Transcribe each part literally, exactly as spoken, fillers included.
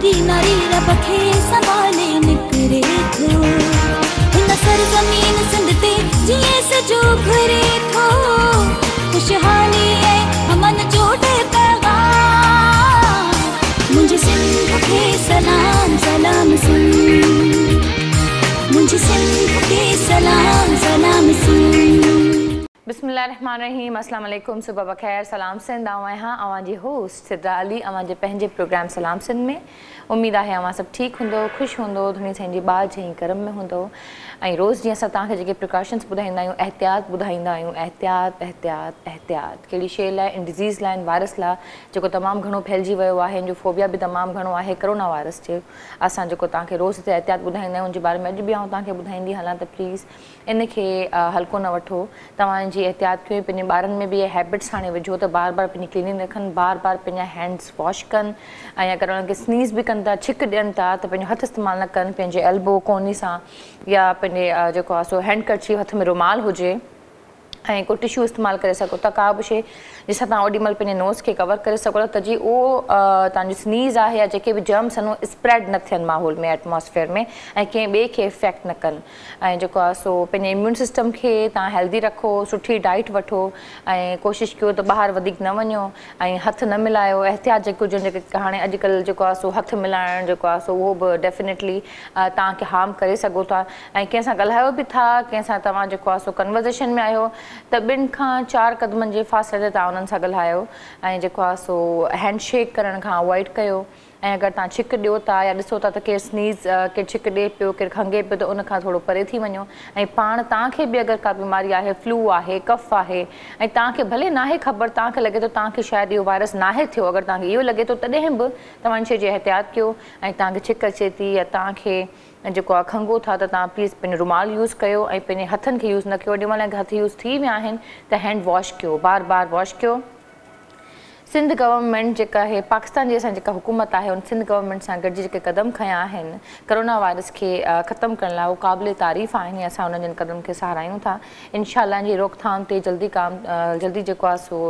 नारी नारी रब खे संभाले निकरे थो हिन सरज़मीन सिंध ते जीअं सजो घुरे थो खुशहाली ऐं अमन जो पैगाम मुंहिंजे सिंध खे सलाम सलाम सिंध मुंहिंजे सिंध खे सलाम सलाम सिंध बिस्मिल्लाहिर्रहमानिर्रहीम अस्सलाम वालेकुम सुबह बखैर सलाम सिंध आवां हाँ आवां जी होस्ट सिद्रा अली आवां जे पंहिंजे प्रोग्राम सलाम सिंध में उम्मीद है आवां सब ठीक होंदो खुश होंदो धुनी साईं जी बाज जी करम में होंदो ऐं रोज़ जीअं असां तव्हांखे जेके प्रिकॉशन्स ॿुधाईंदा आहियूं एहतियात ॿुधाईंदा आहियूं एहतियात एहतियात एहतियात कहिड़ी शइ लाइ इन डिज़ीज़ लाइ इन वायरस लाइ जेको तमामु घणो फैलिजी वियो आहे हिन जो फोबिया बि तमामु घणो आहे कोरोना वायरस जो असां जेको तव्हांखे रोज़ हिते एहतियात ॿुधाईंदा आहियूं उनजे बारे में अॼु बि आउं तव्हांखे ॿुधाईंदी हलां त प्लीज़ इन खे हल्को न वठो तव्हांजी एहतियात कयो पंहिंजे ॿारनि में बि इहे हैबिट्स हाणे विझो त बार बार पंहिंजी क्लीनिंग रखनि बार बार पंहिंजा हैंड्स वॉश कनि ऐं अगरि उन्हनि खे स्नीज़ बि कनि था छिक ॾियनि था त पंहिंजो हथु इस्तेमालु न कनि पंहिंजे एल्बो कोनी सां या पंहिंजे जेको आहे सो हैंड कर्चीफ हथ में रुमाल हुजे ऐं को टिश्यू इस्तेमालु करे सघो था का बि शइ जंहिंसां तव्हां ओॾी महिल पंहिंजे नोज़ खे कवर करे सघो था त जी उहो तव्हांजो स्नीज़ आहे या जेके बि जर्म्स आहिनि उहे स्प्रेड न थियनि माहौल में एटमॉस्फेयर में ऐं कंहिं ॿिए खे इफेक्ट न कनि ऐं जेको आहे सो पंहिंजे इम्यून सिस्टम खे तव्हां हेल्दी रखो सुठी डाइट वठो ऐं कोशिशि कयो त ॿाहिरि वधीक न वञो ऐं हथु न मिलायो एहतियात जेको हुजनि जेके हाणे अॼुकल्ह जेको आहे सो हथु मिलाइणु जेको आहे सो उहो बि डेफिनेटली तव्हांखे हार्म करे सघो था ऐं कंहिंसां ॻाल्हायो बि था कंहिंसां तव्हां जेको आहे सो कन्वर्सेशन में आहियो त ॿिनि खां चारि क़दमनि जे फ़ासिले ते तव्हां उन्हनि सां ॻाल्हायो ऐं जेको आहे सो हैंडशेक करण खां अवॉइड कयो ऐं अगरि तव्हां छिक ॾियो था या ॾिसो था त केरु स्नीज़ केरु छिक ॾिए पियो केरु खंघे पियो त उनखां थोरो परे थी वञो ऐं पाण तव्हांखे बि अगरि का बीमारी आहे फ्लू आहे कफ आहे ऐं तव्हांखे भले नाहे ख़बर तव्हांखे लॻे थो तव्हांखे शायदि इहो वायरस नाहे थियो अगरि तव्हांखे इहो लॻे थो तॾहिं बि तव्हां इन शइ जी एहतियात कयो ऐं तव्हांखे छिक अचे थी या तव्हांखे जेको आहे खंघो था त तव्हां प्लीज़ पंहिंजो रुमाल यूज़ कयो ऐं पंहिंजे हथनि खे यूज़ न कयो ओॾी महिल हथ यूज़ थी विया आहिनि त हैंड वॉश कयो बार बार वॉश कयो सिंध गवर्नमेंट जेका आहे पाकिस्तान जी असां जेका हुकूमत आहे उन सिंध गवर्नमेंट सां गॾिजी जेके क़दम खयां आहिनि कोरोना वायरस खे ख़तमु करण लाइ उहो क़ाबिल तारीफ़ आहिनि असां उन्हनि जिन क़दम खे सहारायूं था इनशाअल्लाह जी रोकथाम ते जल्दी काम जल्दी जेको आहे सो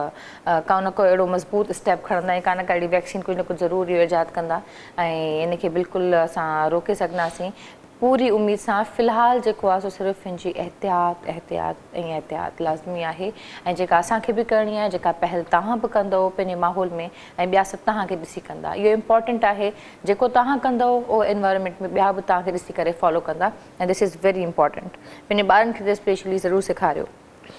का न को अहिड़ो मज़बूत स्टेप खणंदा ऐं का न का अहिड़ी वैक्सीन कुझु न कुझु ज़रूर इहो इजाद कंदा ऐं इन खे बिल्कुलु असां रोके सघंदासीं पूरी उम्मीद सां फ़िलहालु जेको आहे सो सिर्फ़ु हिन जी एहतियात एहतियात ऐं एहतियात लाज़मी आहे ऐं जेका असांखे बि करणी आहे जेका पहल तव्हां बि कंदव पंहिंजे माहौल में ऐं ॿिया सभु तव्हांखे ॾिसी कंदा इहो इम्पॉर्टेंट आहे जेको तव्हां कंदव उहो एनवायरमेंट में ॿिया बि तव्हांखे ॾिसी करे फॉलो कंदा ऐं दिस इज़ वेरी इम्पॉर्टेंट पंहिंजे ॿारनि खे त स्पेशली ज़रूरु सेखारियो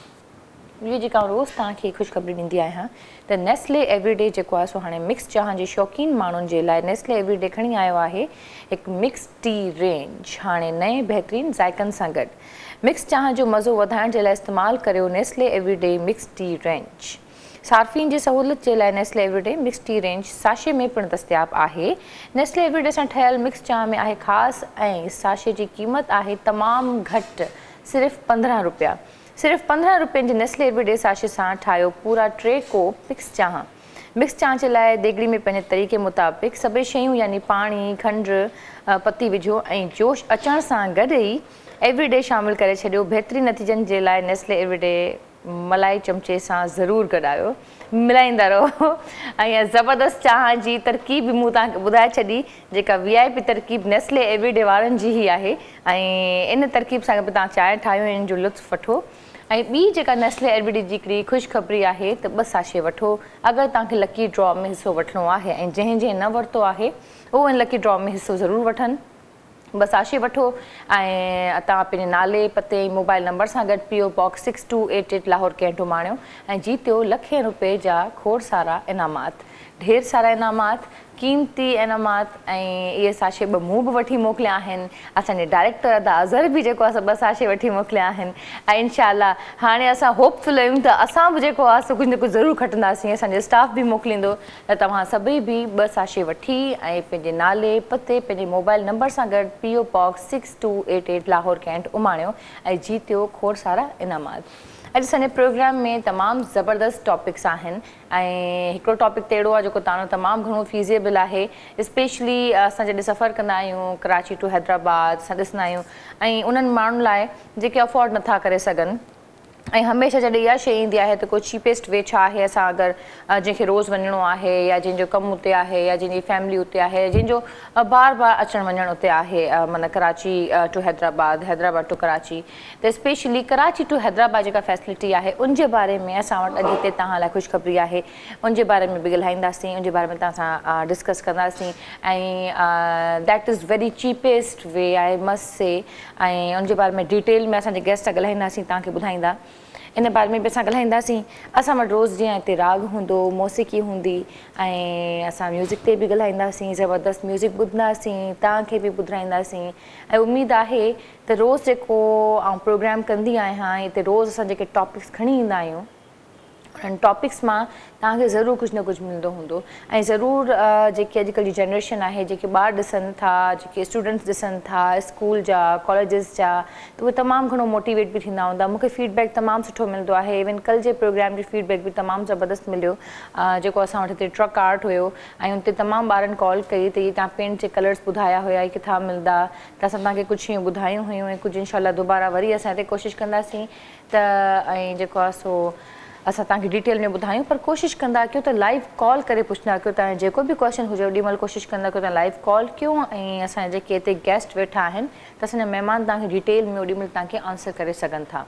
इहो जेका रोज़ तव्हांखे ख़ुशख़बरी ॾींदी आहियां त नेस्ले एवरीडे जेको आहे सो हाणे मिक्स चांहि जे शौक़ीन माण्हुनि जे लाइ नेस्ले एवरीडे खणी आयो आहे हिकु मिक्स टी रेंज हाणे नए बहितरीन ज़ाइक़नि सां गॾु मिक्स चांहि जो मज़ो वधाइण जे लाइ इस्तेमालु करियो Nestle Everyday mix tea range सार्फ़िन जी सहूलियत जे लाइ Nestle Everyday mix tea range sachet में पिणु दस्तियाबु आहे नेस्ले एवरीडे सां ठहियलु मिक्स चांहि में आहे ख़ासि ऐं साशे जी क़ीमत आहे तमामु घटि सिर्फ़ु पंद्रहं रुपया सिर्फ़ु पंद्रहं रुपयनि जी नेस्ले एवरीडे साशे सां ठाहियो पूरा टे कोप मिक्स चांहि मिक्स चांहि जे लाइ देगड़ी में पंहिंजे तरीक़े मुताबिक़ सभई शयूं यानी पाणी खंड पती विझो ऐं जोश अचण सां गॾु ई एवरीडे शामिलु करे छॾियो बहितरीन नतीजनि जे लाइ नेस्ले एवरीडे मलाई चमचे सां ज़रूरु गॾायो मिलाईंदा रहो ऐं ज़बरदस्त चांहि जी तरकीब बि मूं तव्हांखे ॿुधाए छॾी जेका वी आई पी तरकीब नेस्ले एवरीडे वारनि जी ई आहे ऐं इन तरकीब सां बि तव्हां चांहि ठाहियो इन जो लुत्फ़ वठो ऐं ॿी जेका नेस्ले एवरीडे जी हिकिड़ी ख़ुशख़बरी आहे त ॿ साशे वठो अगरि तव्हांखे लकी ड्रॉ में हिसो वठिणो आहे ऐं जंहिं जंहिं न वरितो आहे उहो इन लकी ड्रॉ में हिसो ज़रूरु वठनि ॿ साशे वठो ऐं तव्हां पंहिंजे नाले पते ऐं मोबाइल नंबर सां गॾु P O box six two eight eight Lahore Cantt माणियो ऐं जीतियो लखे रुपए जा खोड़ सारा इनामात ढेर सारा इनामात क़ीमती इनामात ऐं इहे साशे ॿ मूं बि वठी मोकिलिया आहिनि असांजे डायरेक्टर अदा अज़हर बि जेको आहे ॿ साशे वठी मोकिलिया आहिनि ऐं इनशाअल्लाह हाणे असां होपफुल आहियूं त असां बि जेको आहे सो कुझु न कुझु ज़रूरु खटंदासीं असांजो स्टाफ बि मोकिलींदो त तव्हां सभई बि ॿ साशे वठी ऐं पंहिंजे नाले पते पंहिंजे मोबाइल नंबर सां गॾु P O box six two eight eight Lahore Cantt उमाणियो ऐं जीतियो खोड़ सारा इनामात अॼु असांजे प्रोग्राम में तमामु ज़बरदस्त टॉपिक्स आहिनि ऐं हिकिड़ो टॉपिक त अहिड़ो आहे जेको तव्हां तमामु घणो फीज़ेबल आहे स्पेशली असां जॾहिं सफ़र कंदा आहियूं कराची टू हैदराबाद असां ॾिसंदा आहियूं ऐं उन्हनि माण्हुनि लाइ जेके अफोर्ड नथा करे सघनि ऐं हमेशह जॾहिं इहा शइ ईंदी आहे त को चीपेस्ट वे छा आहे असां अगरि जंहिंखे रोज़ु वञिणो आहे या जंहिंजो कमु उते आहे या जंहिंजी फैमिली उते आहे जंहिंजो बार बार अचणु वञणु उते आहे माना कराची टू हैदराबाद हैदराबाद टू कराची त स्पेशली कराची टू हैदराबाद जेका फैसिलिटी आहे उनजे बारे में असां वटि अॼु हिते तव्हां लाइ ख़ुशख़बरी आहे उनजे बारे में बि ॻाल्हाईंदासीं उनजे बारे में तव्हां सां डिस्कस कंदासीं ऐं that is very cheapest way I must say ऐं उनजे बारे में डिटेल में असांजे गेस्ट ॻाल्हाईंदासीं तव्हांखे ॿुधाईंदा इन बारे में बि असां ॻाल्हाईंदासीं असां वटि रोज़ु जीअं हिते राग हूंदो मौसीक़ी हूंदी ऐं असां म्यूज़िक ते बि ॻाल्हाईंदासीं ज़बरदस्त म्यूज़िक ॿुधंदासीं तव्हांखे बि ॿुधाईंदासीं ऐं उमेदु आहे त रोज़ु जेको आउं प्रोग्राम कंदी आहियां हिते रोज़ु असां जेके टॉपिक्स खणी ईंदा आहियूं उन्हनि टॉपिक्स मां तव्हांखे ज़रूरु कुझु न कुझु मिलंदो हूंदो ऐं ज़रूरु जेकी अॼुकल्ह जी जनरेशन आहे जेके ॿार ॾिसनि था जेके स्टूडेंट्स ॾिसनि था स्कूल जा कॉलेजिस जा त उहे तमामु घणो मोटिवेट बि थींदा हूंदा मूंखे फीडबैक तमामु सुठो मिलंदो आहे इवन कल्ह जे प्रोग्राम जो फीडबैक बि तमामु ज़बरदस्त मिलियो जेको असां वटि हिते ट्रक आर्ट हुयो ऐं हुते तमामु ॿारनि कॉल कई त इहे तव्हां पेंट जे कलर्स ॿुधाया हुया इहे किथां मिलंदा त असां तव्हांखे कुझु ईअं ॿुधायूं हुयूं ऐं कुझु इनशाला दुबारा वरी असां हिते कोशिशि कंदासीं त ऐं जेको आहे सो असां तव्हांखे डिटेल में ॿुधायूं पर कोशिशि कंदा कयो त लाइव कॉल करे पुछंदा कयो तव्हां जेको बि क्वेश्चन हुजे ओॾी महिल कोशिशि कंदा कयो तव्हां लाइव कॉल कयो ऐं असांजे जेके हिते गेस्ट वेठा आहिनि त असांजा महिमान तव्हांखे डिटेल में ओॾी महिल तव्हांखे आंसर करे सघनि था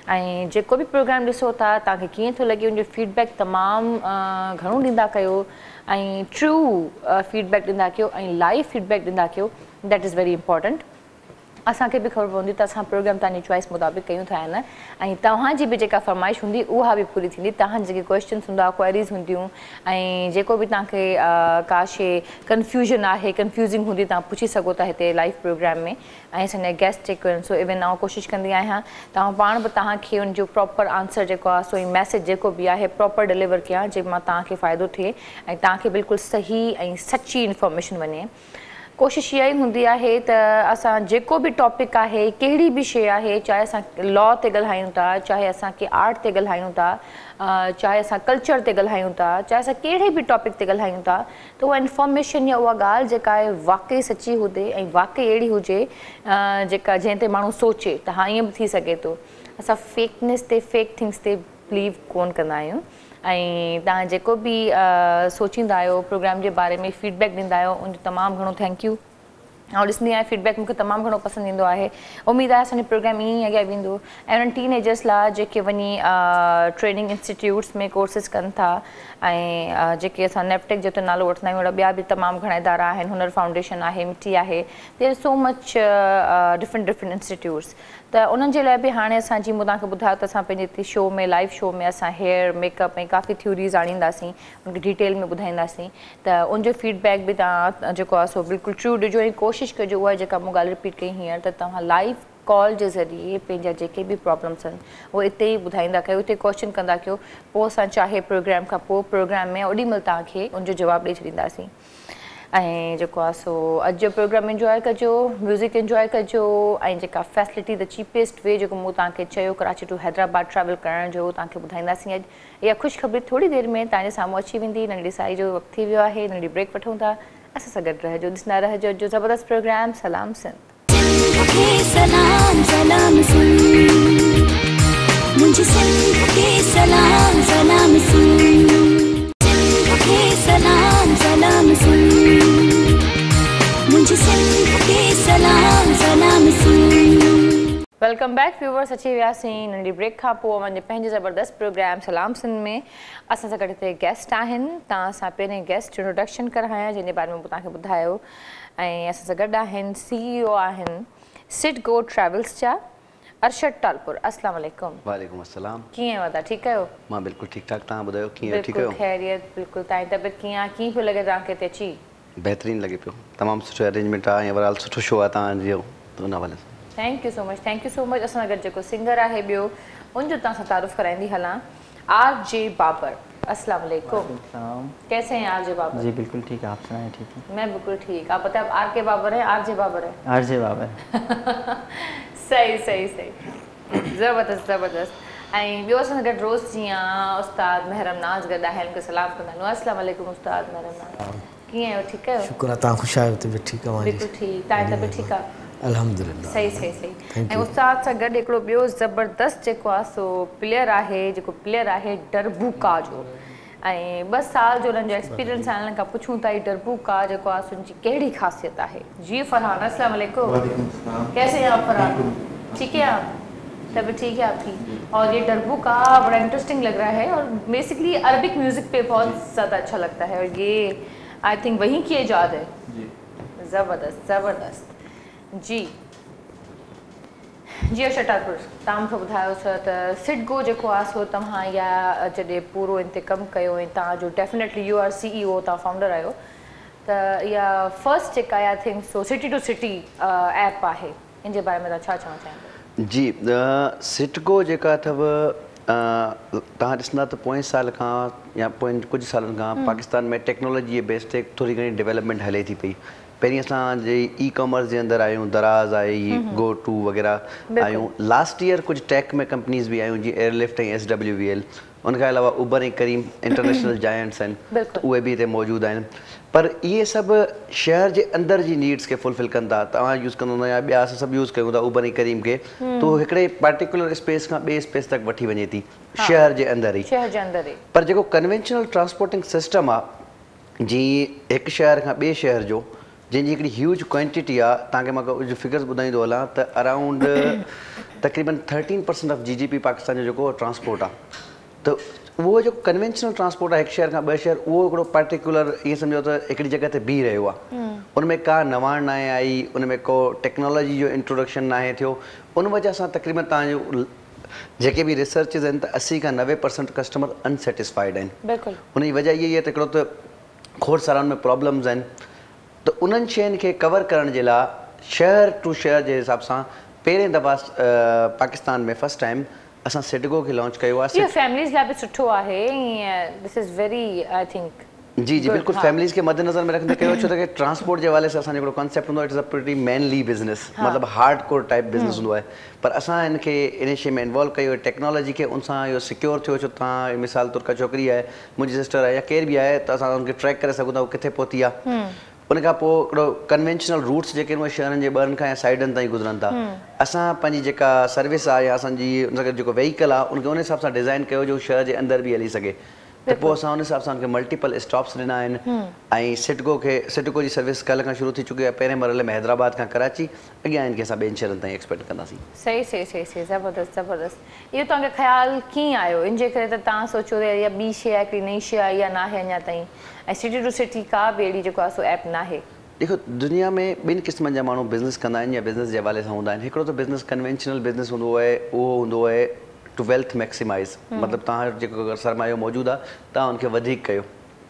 ऐं जेको बि प्रोग्राम ॾिसो था तव्हांखे कीअं थो लॻे उनजो फीडबैक तमामु घणो ॾींदा कयो ऐं ट्रू फीडबैक ॾींदा कयो ऐं लाइव फीडबैक ॾींदा कयो दैट इज़ वेरी इंपॉर्टेंट असांखे बि ख़बर पवंदी त असां प्रोग्राम तव्हांजी चॉइस मुताबिक़ कयूं था आहिनि ऐं तव्हांजी बि जेका फरमाइश हूंदी उहा बि पूरी थींदी तव्हांजी जेके क्वेश्चन्स हूंदा क्वेरीज़ हूंदियूं ऐं जेको बि तव्हांखे का शइ कंफ्यूजन आहे कंफ्यूज़िंग हूंदी तव्हां पुछी सघो था हिते लाइव प्रोग्राम में ऐं असांजा गेस्ट जेके आहिनि सो इवन आउं कोशिशि कंदी आहियां तव्हां पाण बि तव्हांखे उनजो प्रॉपर आंसर जेको आहे सो ई मैसेज जेको बि आहे प्रॉपर डिलीवर कयां जंहिं मां तव्हांखे फ़ाइदो थिए ऐं तव्हांखे बिल्कुलु सही ऐं सची इंफॉर्मेशन वञे कोशिशि इहा ई हूंदी आहे त असां जेको बि टॉपिक आहे कहिड़ी बि शइ आहे चाहे असां लॉ ते ॻाल्हायूं था चाहे असांखे आर्ट ते ॻाल्हायूं था चाहे असां कल्चर ते ॻाल्हायूं था चाहे असां कहिड़े बि टॉपिक ते ॻाल्हायूं था त उहा इंफॉर्मेशन या उहा ॻाल्हि जेका आहे वाक़ई सची हुजे ऐं वाक़ई अहिड़ी हुजे जेका जंहिं ते माण्हू सोचे त हा ईअं बि थी सघे थो असां फेकनेस ते फेक थिंग्स ते बिलीव कोन कंदा आहियूं ऐं तव्हां जेको बि सोचींदा आहियो प्रोग्राम जे बारे में फीडबैक ॾींदा आहियो उनजो तमामु घणो थैंक यू ऐं ॾिसंदी आहियां फीडबैक मूंखे तमामु घणो पसंदि ईंदो आहे उमेदु आहे असांजो प्रोग्राम ईअं ई अॻियां वेंदो ऐं उन्हनि टीनेजर्स लाइ जेके वञी ट्रेनिंग इंस्टीट्यूट्स में कोर्सिस कनि था ऐं जेके असां नेपटेक जो त नालो वठंदा आहियूं अहिड़ा ॿिया बि तमामु घणा इदारा आहिनि हुनर फाउंडेशन आहे मिटी आहे there so much different different institutes त उन्हनि जे लाइ बि हाणे असां जीअं मूं तव्हांखे ॿुधायो त असां पंहिंजे हिते शो में लाइव शो में असां हेयर मेकअप ऐं काफ़ी थ्योरीज़ आणींदासीं उनखे डिटेल में ॿुधाईंदासीं त उनजो फीडबैक बि तव्हां जेको आहे सो बिल्कुलु ट्रू ॾिजो ऐं कोशिशि कजो उहा जेका मूं ॻाल्हि रिपीट कई हींअर त तव्हां लाइव कॉल जे ज़रिए पंहिंजा जेके बि प्रॉब्लम्स आहिनि उहे हिते ई ॿुधाईंदा कयो हिते क्वेश्चन कंदा कयो पोइ असां चाहे प्रोग्राम खां पोइ प्रोग्राम में ओॾी महिल तव्हांखे उनजो जवाबु ॾेई छॾींदासीं ऐं जेको आहे सो अॼु जो प्रोग्राम इंजॉय कजो म्यूज़िक इंजॉय कजो ऐं जेका फैसिलिटी द चीपेस्ट वे जेको मूं तव्हांखे चयो कराची टू हैदराबाद ट्रैवल करण जो तव्हांखे ॿुधाईंदासीं अॼु इहा ख़ुशख़बरी थोरी देरि में तव्हांजे साम्हूं अची वेंदी नंढड़ी साई जो वक़्तु थी वियो आहे नंढड़ी ब्रेक वठूं था असां सां गॾु रहिजो ॾिसंदा रहिजो जो ज़बरदस्त प्रोग्राम सलाम सिंध सलाम सलाम मुझे सिंध के सलाम सलाम सलाम सलाम मुझे सिंध के सलाम सलाम वेलकम बैक व्यूवर्स अची वियासीं नंढी ब्रेक खां पोइ मुंहिंजे पंहिंजे ज़बरदस्त प्रोग्राम सलाम सिंध में असां सां गॾु हिते गेस्ट आहिनि तव्हां सां पहिरें गेस्ट इंट्रोडक्शन करायां जंहिंजे बारे में तव्हांखे ॿुधायो ऐं असां सां गॾु आहिनि सीईओ आहिनि सिट गो ट्रैवल्स जा अरशद टालपुर अस्सलाम वालेकुम वालेकुम अस्सलाम कीअं आहियो दादा ठीकु आहियो मां बिल्कुलु ठीकु ठाक तव्हां ॿुधायो कीअं ठीकु आहियो ख़ैरियत बिल्कुलु तव्हांजी तबियत कीअं आहे कीअं पियो लॻे तव्हांखे हिते अची बहितरीनु लॻे पियो तमामु सुठो अरेंजमेंट आहे ऐं ओवरऑल सुठो शो आहे तव्हांजो त उन हवाले सां thank you so much thank you so much असां गॾु जेको सिंगर आहे ॿियो उनजो तव्हां सां तारुफ़ कराईंदी हलां आर जे बाबर अस्सलाम वालेकुम कैसे हैं आर जे बाबर जी बिल्कुल ठीक है आप सुनाएं ठीक है मैं बिल्कुल ठीक आप बताएं आर के बाबर है आर जे बाबर है आर जे बाबर सही सही सही ज़बरदस्त ज़बरदस्त ऐं ॿियो असां गॾु रोज़ जीअं उस्ताद महरम नाज़ गॾु आहे उनखे सलाम कंदा आहियूं अस्सलाम वालेकुम उस्ताद महरम नाज़ कीअं आहियो ठीकु आहियो शुक्र आहे तव्हां ख़ुशि आहियो तबियत ठीकु आहे बिल्कुलु ठीकु तव्हांजी तबियत ठीकु आहे अल्हम्दुलिल्लाह। सही सही सही Thank ऐं you. उस्ताद सां गॾु हिकिड़ो ॿियो ज़बरदस्त जेको आहे सो प्लेयर आहे जेको प्लेयर आहे डरबूका जो ऐं ॿ साल जो हुननि जो एक्सपीरियंस आहे हिननि खां पुछूं था ही डरबूका जेको आहे उनजी कहिड़ी ख़ासियत आहे। जी फरहान अस्सलाम वालेकुम। कैसे हैं आप फरहान? ठीक है आप? तब ठीक है आपकी? और ये डरबूका बड़ा इंटरेस्टिंग लग रहा है और बेसिकली अरबिक म्यूज़िक पे बहुत ज़्यादा अच्छा लगता है और ये आई थिंक वहीं की इजाद है। ज़बरदस्त ज़बरदस्त जी जी शटारपुर तव्हां मूंखे ॿुधायो त सिडगो जेको आहे सो तव्हां या जॾहिं पूरो इन ते कमु कयो ऐं तव्हांजो definitely you are C E O तव्हां फाउंडर आहियो त इहा फर्स्ट जेका आहे I think so city to city app आहे इन जे बारे में तव्हां छा चवणु चाहींदा? जी सिटको जेका अथव तव्हां ॾिसंदा त पोएं साल खां या पोइ कुझु सालनि खां पाकिस्तान में टेक्नोलॉजी जे बेस ते थोरी घणी डेवलपमेंट हले थी पई। पहिरीं असां जे ई कॉमर्स जे अंदरि आहियूं, दराज़ आहे, गो टू वग़ैरह आहियूं। लास्ट ईयर कुझु टेक में कंपनीज़ बि आहियूं जीअं एयरलिफ्ट ऐं एस डब्ल्यू वी एल। उनखां अलावा उबर ऐं करीम इंटरनेशनल जायंट्स आहिनि त उहे बि हिते मौजूदु आहिनि। पर इहे सभु शहर जे अंदरि जी नीड्स खे फुलफिल कनि था। तव्हां यूज़ कंदो न या ॿिया असां सभु यूज़ कयूं था उबर ऐं करीम खे, त उहो हिकिड़े पर्टिकुलर स्पेस खां ॿिए स्पेस तक वठी वञे थी शहर जे अंदरि ई। शहर जे अंदरि ई पर जेको कन्वेंशनल ट्रांसपोर्टिंग सिस्टम आहे जीअं हिकु शहर खां ॿिए शहर जो जंहिंजी हिकिड़ी ह्यूज क्वांटिटी आहे, तव्हांखे मां कुझु फिगर्स ॿुधाईंदो हलां त अराउंड तक़रीबन thirteen percent of G G P Pakistan जो जेको ट्रांसपोर्ट आहे। त उहो जेको कन्वेंशनल ट्रांसपोर्ट आहे हिकु शहर खां ॿ शहर, उहो हिकिड़ो पर्टिकुलर ईअं सम्झो त हिकिड़ी जॻह ते बीह रहियो आहे। उन में का नवाण न आहे आई, उन में को टेक्नोलॉजी जो इंट्रोडक्शन न आहे थियो। उन वजह सां तक़रीबन तव्हांजो जेके बि रिसर्चिस आहिनि त असी खां नवे परसेंट कस्टमर अनसेटिस्फाइड आहिनि। बिल्कुलु उन जी वजह इहा आहे त हिकिड़ो त खोड़ साराउंड में प्रॉब्लम्स आहिनि। त उन्हनि शयुनि खे कवर करण जे लाइ शहर टू शहर जे हिसाब सां पहिरें दफ़ा पाकिस्तान में फस्ट टाइम असां सिडगो खे लॉन्च कयो आहे। इहो फैमिलीज़ लाइ बि सुठो आहे। This is very I think जी जी बिल्कुल फैमिलीज़ के मद्देनज़र में रखंदे कयो छो त ट्रांसपोर्ट के हवाले से असां हिकिड़ो कॉन्सेप्ट हूंदो it is a pretty manly business, मतलब हार्ड कोर टाइप बिज़नेस हूंदो आहे। पर असां इनके इन शइ में इन्वॉल्व कयो टेक्नोलॉजी के उन सां इहो सिक्योर थियो। छो तव्हां मिसाल तौर का छोकिरी आहे, मुंहिंजी सिस्टर आहे या केर बि आहे, त असां उनखे ट्रैक करे सघूं था किथे पहुती आहे। उन खां पोइ हिकिड़ो कन्वेंशनल रूट्स जेके उहे शहरनि जे ॿारनि खां या साइडनि ताईं गुज़रनि था। असां पंहिंजी जेका सर्विस आहे या असांजी उनखे जेको व्हीकल आहे उनखे उन हिसाब सां डिज़ाइन कयो जो शहर जे अंदरि बि हली सघे। त पोइ असां उन हिसाब सां उनखे मल्टीपल स्टॉप्स ॾिना आहिनि। ऐं सिडको खे सिडको जी सर्विस कल्ह खां शुरू थी चुकी आहे। पहिरें मरहले में हैदराबाद खां कराची, अॻियां इनखे असां ॿियनि शहरनि ताईं एक्सपेक्ट कंदासीं। सही सही सही सही ज़बरदस्त ज़बरदस्त। इहो तव्हांखे ख़्यालु कीअं आयो इन जे करे त तव्हां सोचो त इहा ॿी शइ आहे, हिकिड़ी नई शइ आहे या न आहे अञा ताईं, ऐं सिटी टू सिटी का बि अहिड़ी जेको आहे सो ऐप न आहे? देखो दुनिया में ॿिनि क़िस्मनि जा माण्हू बिज़नेस कंदा आहिनि या बिज़नेस जे हवाले सां हूंदा आहिनि। हिकिड़ो त बिज़नेस कन्वेंशनल बिज़नेस हूंदो आहे, उहो हूंदो आहे टू वेल्थ मैक्सिमाइज़, मतिलबु तव्हां जेको अगरि सरमायो मौजूदु आहे तव्हां उनखे वधीक कयो।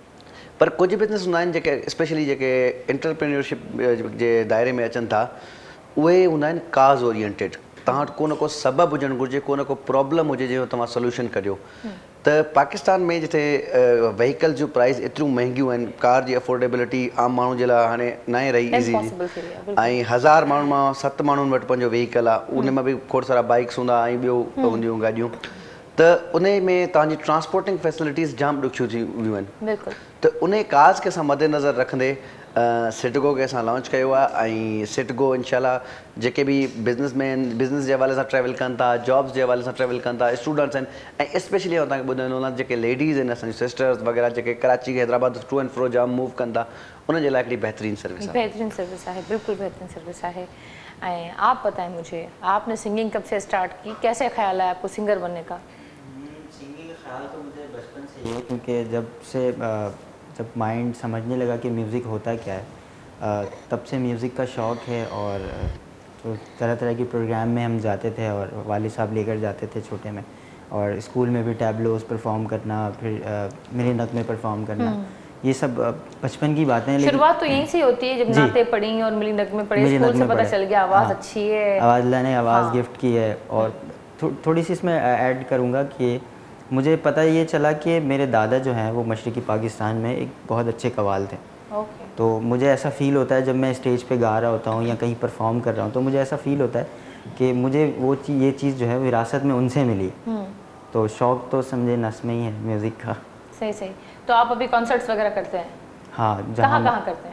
पर कुझु बिज़नेस हूंदा आहिनि जेके स्पेशली जेके एंटरप्रेन्योरशिप जे दायरे में अचनि था, उहे हूंदा आहिनि काज़ ओरिएंटेड। तव्हां वटि को न को सबबु हुजणु घुरिजे, को न को प्रॉब्लम हुजे जंहिंजो तव्हां सोल्यूशन कढियो। त पाकिस्तान में जिथे व्हीकल जूं प्राइस एतिरियूं महांगियूं आहिनि, कार जी अफोर्डेबिलिटी आम माण्हू जे लाइ हाणे न आहे रही ईज़ी। ऐं हज़ार माण्हुनि मां सत माण्हुनि वटि पंहिंजो व्हीकल आहे, उन में बि खोड़ सारा बाइक्स हूंदा ऐं ॿियो हूंदियूं गाॾियूं। त उन में तव्हांजी ट्रांसपोर्टिंग फैसिलिटीज़ जाम ॾुखियूं थी वियूं आहिनि। त उन काज़ खे असां मद्देनज़र रखंदे सिडगो खे असां लॉन्च कयो आहे। ऐं सिडगो इंशाल्लाह जेके बि बिज़नेसमैन बिज़नेस जे हवाले सां ट्रैवल कनि था, जॉब्स जे हवाले सां ट्रैवल कनि था, स्टूडेंट्स आहिनि, ऐं स्पेशली तव्हांखे ॿुधाईंदो आहियां जेके लेडीज़ आहिनि, असांजी सिस्टर्स वग़ैरह जेके Karachi Hyderabad to and fro जाम मूव कनि था, उन जे लाइ हिकिड़ी बहितरीन सर्विस आहे। बेहतरीन सर्विस है, बिल्कुल बेहतरीन सर्विस है। एंड आप बताएं मुझे, आपने सिंगिंग कब से स्टार्ट की, कैसे ख्याल है आपको सिंगर बनने का? सिंगिंग का ख्याल तो मुझे बचपन से ही, क्योंकि जब से जब माइंड समझने लगा कि म्यूज़िक होता क्या है, तब से म्यूज़िक का शौक़ है। और तो तरह तरह के प्रोग्राम में हम जाते थे और वालिद साहब लेकर जाते थे छोटे में, और स्कूल में भी टैबलोस परफॉर्म करना, फिर मिली नगमे परफॉर्म करना, ये सब बचपन की बातें हैं। शुरुआत तो यहीं से होती है जब नाते पढ़ी और मिली नगमे पढ़े, स्कूल से पता चल गया आवाज़ अच्छी है, आवाज़ लाने आवाज़ गिफ्ट की है। और थो, थोड़ी सी इसमें ऐड करूँगा कि मुझे पता ये चला कि मेरे दादा जो हैं वो मशरक़ी पाकिस्तान में एक बहुत अच्छे कव्वाल थे। okay. तो मुझे ऐसा फ़ील होता है जब मैं स्टेज पे गा रहा होता हूँ या कहीं परफॉर्म कर रहा हूँ, तो मुझे ऐसा फ़ील होता है कि मुझे वो चीज़ ये चीज़ जो है विरासत में उनसे मिली। तो शौक़ तो समझे नस में ही है म्यूज़िक का। सही सही। तो आप अभी कॉन्सर्ट्स वगैरह करते हैं? हाँ। कहाँ कहाँ करते हैं?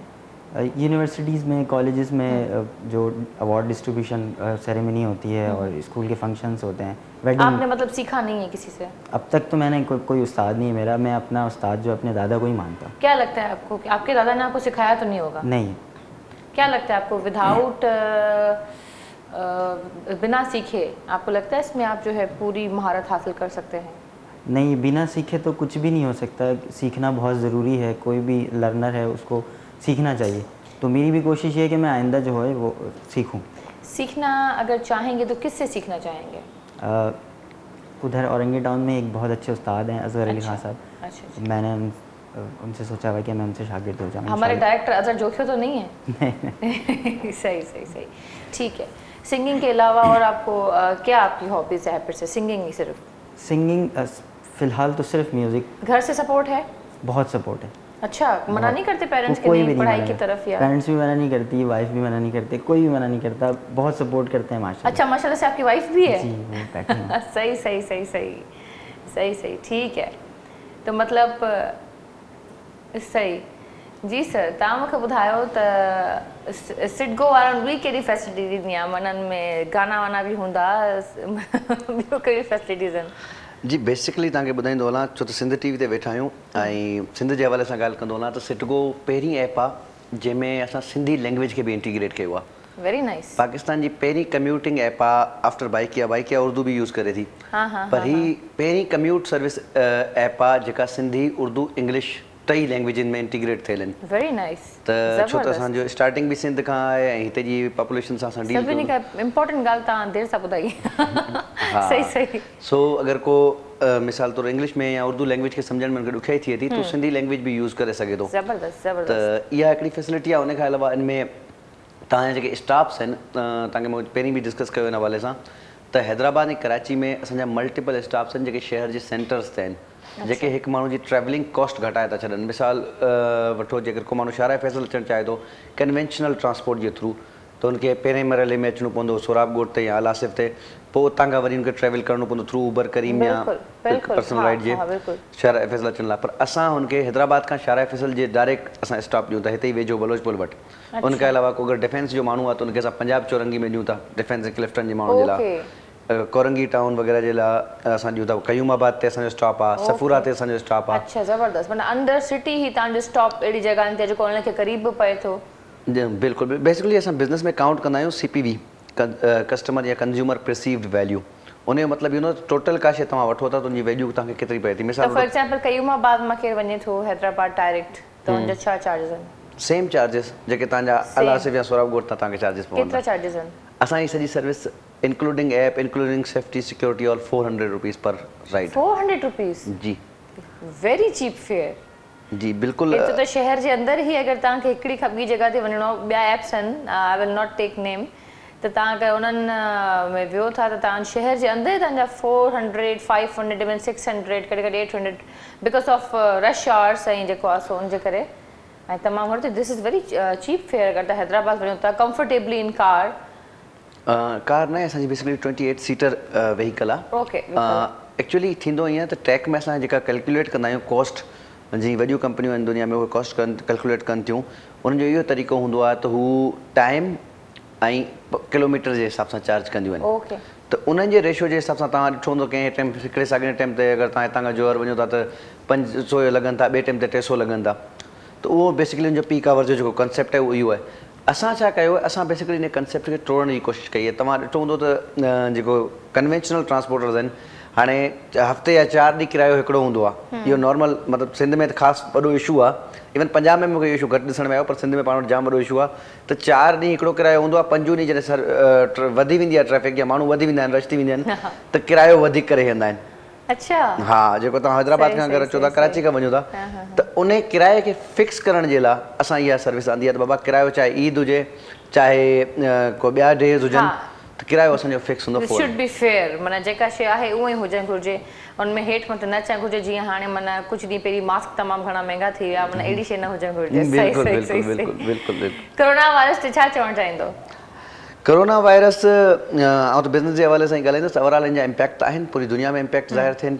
यूनिवर्सिटीज़ में, कॉलेजेस में जो अवार्ड डिस्ट्रीब्यूशन सेरेमनी होती है और स्कूल के फंक्शंस होते हैं, वेडिंग। आपने मतलब सीखा नहीं है किसी से? अब तक तो मैंने को, कोई उस्ताद नहीं है मेरा, मैं अपना उस्ताद जो अपने दादा को ही मानता हूँ। क्या लगता है आपको कि आपके दादा ने आपको सिखाया तो नहीं होगा? नहीं। क्या लगता है आपको विदाउट बिना सीखे आपको लगता है इसमें आप जो है पूरी महारत हासिल कर सकते हैं? नहीं, बिना सीखे तो कुछ भी नहीं हो सकता। सीखना बहुत ज़रूरी है, कोई भी लर्नर है उसको सीखना चाहिए। तो मेरी भी कोशिश है कि मैं आइंदा जो है वो सीखूं। सीखना अगर चाहेंगे तो किससे सीखना चाहेंगे? आ, उधर औरंगी टाउन में एक बहुत अच्छे उस्ताद हैं, असगर अली खान साहब। अच्छा, अच्छा। मैंने उन, उनसे सोचा हुआ कि मैं उनसे शागिर्द हो जाऊँ। हमारे डायरेक्टर अजहर जोखियो तो नहीं है? सही सही सही, ठीक है। सिंगिंग के अलावा और आपको आ, क्या आपकी हॉबीज़ है? फिर से सिंगिंग ही सिर्फ? सिंगिंग फ़िलहाल तो सिर्फ म्यूज़िक। घर से सपोर्ट है? बहुत सपोर्ट है। अच्छा, मना नहीं करते पेरेंट्स के कोई लिए भी पढ़ाई नहीं की तरफ? या पेरेंट्स भी मना नहीं करती, वाइफ भी मना नहीं करते, कोई भी मना नहीं करता, बहुत सपोर्ट करते हैं माशाल्लाह। अच्छा, माशाल्लाह से आपकी वाइफ भी है? जी, वो बैठी हैं। सही सही सही सही सही सही, ठीक है। तो मतलब सही जी सर, तव्हां मूंखे ॿुधायो त सिडको वारनि ॿी कहिड़ी फैसिलिटी ॾींदी आहे? मननि में गाना वाना बि हूंदा, ॿियो कहिड़ी फैसिलिटीज़ आहिनि? जी बेसिकली तव्हांखे ॿुधाईंदो हलां, छो त सिंध टीवी ते वेठा आहियूं ऐं सिंध जे हवाले सां ॻाल्हि कंदो हलां त सिडको पहिरीं ऐप आहे जंहिंमें असां सिंधी लैंग्वेज खे बि इंटीग्रेट कयो आहे। Very nice. पाकिस्तान जी पहिरीं कम्यूटिंग ऐप आहे आफ्टर बाइकिया। बाइकिया उर्दू बि यूज़ करे थी, हाँ हाँ, पर ही पहिरीं कम्यूट सर्विस ऐप आहे जेका सिंधी, उर्दू, इंग्लिश टई लैंग्वेजिन में इंटीग्रेट थियल आहिनि। Very nice. त छो त असांजो स्टार्टिंग बि सिंध खां आहे ऐं हिते जी पॉपुलेशन सां असां डील सभिनी खां इम्पोर्टेंट ॻाल्हि तव्हां देरि सां ॿुधाई। सही सही। सो अगरि को मिसाल तौरु इंग्लिश में या उर्दू लैंग्वेज खे सम्झण में मूंखे ॾुखियाई थिए थी तो सिंधी लैंग्वेज बि यूज़ करे सघे थो। ज़बरदस्त ज़बरदस्त। त इहा हिकिड़ी फैसिलिटी आहे। उन खां अलावा इन में तव्हांजा जेके स्टाफ्स आहिनि, तव्हांखे मां पहिरीं बि डिस्कस कयो हिन हवाले सां त हैदराबाद ऐं कराची में असांजा मल्टीपल स्टाफ्स आहिनि जेके शहर जे सेंटर्स ते आहिनि, जेके हिकु माण्हू जी ट्रैवलिंग कॉस्ट घटाए था छॾनि। मिसाल वठो, जेकर को माण्हू शाराए फैसल अचणु चाहे थो कन्वेंशनल ट्रांसपोर्ट जे थ्रू, त हुनखे पहिरें मरहले में अचिणो पवंदो सोराबगोट ते या आलासिफ ते, पोइ उतां खां वरी हुनखे ट्रैवल करिणो पवंदो थ्रू उबर करीम या पर्सनल राइड जे शाराए फैसल अचण लाइ। पर असां हुनखे हैदराबाद खां शाराए फैसल जे डायरेक्ट असां स्टॉप ॾियूं था हिते ई वेझो बलोच पुल वटि। उनखे अलावा को अगरि डिफेंस जो माण्हू आहे त उनखे असां पंजाब चौरंगी में ॾियूं था डिफेंस ऐं क्लिफ्टन जे माण्हुनि जे लाइ। कोरंगी टाउन वग़ैरह जे लाइ असां ॾियूं था। कयूमाबाद ते असांजो स्टॉप आहे, सफूरा ते असांजो स्टॉप आहे। अच्छा ज़बरदस्त, माना अंडर सिटी ही तव्हांजो स्टॉप अहिड़ी जॻहनि ते जेको उनखे क़रीब पए थो। बिल्कुलु, बेसिकली असां बिज़नेस में काउंट कंदा आहियूं सी पी वी, कस्टमर या कंज्यूमर परसीव्ड वैल्यू। उन जो मतिलबु इहो न टोटल का शइ तव्हां वठो था त उनजी वैल्यू तव्हांखे केतिरी पए थी। मिसाल फॉर एग्जांपल कयूमाबाद मां केरु वञे थो हैदराबाद डायरेक्ट त उनजा छा चार्जेस आहिनि? सेम चार्जेस जेके तव्हांजा अलासिफ या सोराबगोट तां तव्हांखे चार्जेस पवंदा। केतिरा चार्जेस आहिनि? असांजी सॼी service including app, including safety, security all four hundred rupees per ride. Four hundred rupees? जी, वेरी चीप फेयर। जी बिल्कुलु। तो शहर जे अंदरि ई अगरि तव्हांखे हिकिड़ी खां ॿी जॻह ते वञिणो, ॿिया एप्स आहिनि, आई विल नॉट टेक नेम, त तव्हां अगरि उन्हनि में वियो था त तव्हां शहर जे अंदरि तव्हांजा four hundred, five hundred, even six hundred, कॾहिं कॾहिं eight hundred because of rush hours ऐं जेको आहे सो उनजे करे ऐं तमामु वरितो। This is very cheap fare. अगरि तव्हां हैदराबाद वञो था कंफर्टेबली इन कार? कार न आहे असांजी, basically twenty eight seater vehicle आहे। ओके। एक्चुअली थींदो ईअं त ट्रैक में असां जेका कैलकुलेट कंदा आहियूं कॉस्ट, जी वॾियूं कंपनियूं आहिनि दुनिया में उहे कॉस्ट कनि कैलकुलेट कनि थियूं, उन्हनि जो इहो तरीक़ो हूंदो आहे त हू टाइम ऐं किलोमीटर जे हिसाब सां चार्ज कंदियूं आहिनि। ओके। त उन्हनि जे रेशो जे हिसाब सां तव्हां ॾिठो हूंदो कंहिं टाइम हिकिड़े साॻिए टाइम ते अगरि तव्हां हितां खां जोहर वञो था त पंज सौ लॻनि था, ॿिए टाइम ते टे सौ लॻनि था। त उहो बेसिकली उनजो पीक आवर जो जेको कंसेप्ट आहे उहो इहो आहे। असां छा कयो आहे, असां बेसिकली इन कंसेप्ट खे टोड़ण जी कोशिशि कई आहे। तव्हां ॾिठो हूंदो त जेको कन्वेंशनल ट्रांसपोर्टर्स आहिनि, हाणे हफ़्ते या चारि ॾींहं किरायो हिकिड़ो हूंदो आहे। इहो नॉर्मल मतिलबु सिंध में त ख़ासि वॾो इशू आहे, इवन पंजाब में मूंखे इहो इशू घटि ॾिसण में आयो, पर सिंध में पाण वटि जाम वॾो इशू आहे। त चारि ॾींहं हिकिड़ो किरायो हूंदो आहे, पंजूं ॾींहं जॾहिं सर वधी वेंदी आहे ट्रैफिक या माण्हू वधी वेंदा आहिनि, रश थी वेंदा आहिनि, त किरायो वधीक करे वेंदा आहिनि। अच्छा। हा, जेको तव्हां हैदराबाद खां अगरि अचो था, कराची खां वञो था, त उन किराए खे फिक्स करण जे लाइ असां इहा सर्विस आंदी आहे त बाबा किरायो चाहे ईद हुजे चाहे को ॿिया डेज़ हुजनि, त किरायो असांजो फिक्स हूंदो। शुड बी फेयर, माना जेका शइ आहे उहा ई हुजणु घुरिजे, उनमें हेठि मथे न अचणु घुरिजे। जीअं हाणे माना कुझु ॾींहं पहिरीं मास्क तमामु घणा महांगा थी विया, माना अहिड़ी शइ न हुजणु घुरिजे। बिल्कुलु बिल्कुलु बिल्कुलु बिल्कुलु। कोरोना वायरस ते छा चवणु चाहींदो? कोरोना वायरस, आउं त बिज़नेस जे हवाले सां ई ॻाल्हाईंदुसि। ओवरऑल इन जा इम्पैक्ट आहिनि, पूरी दुनिया में इम्पैक्ट ज़ाहिर थियनि पिया।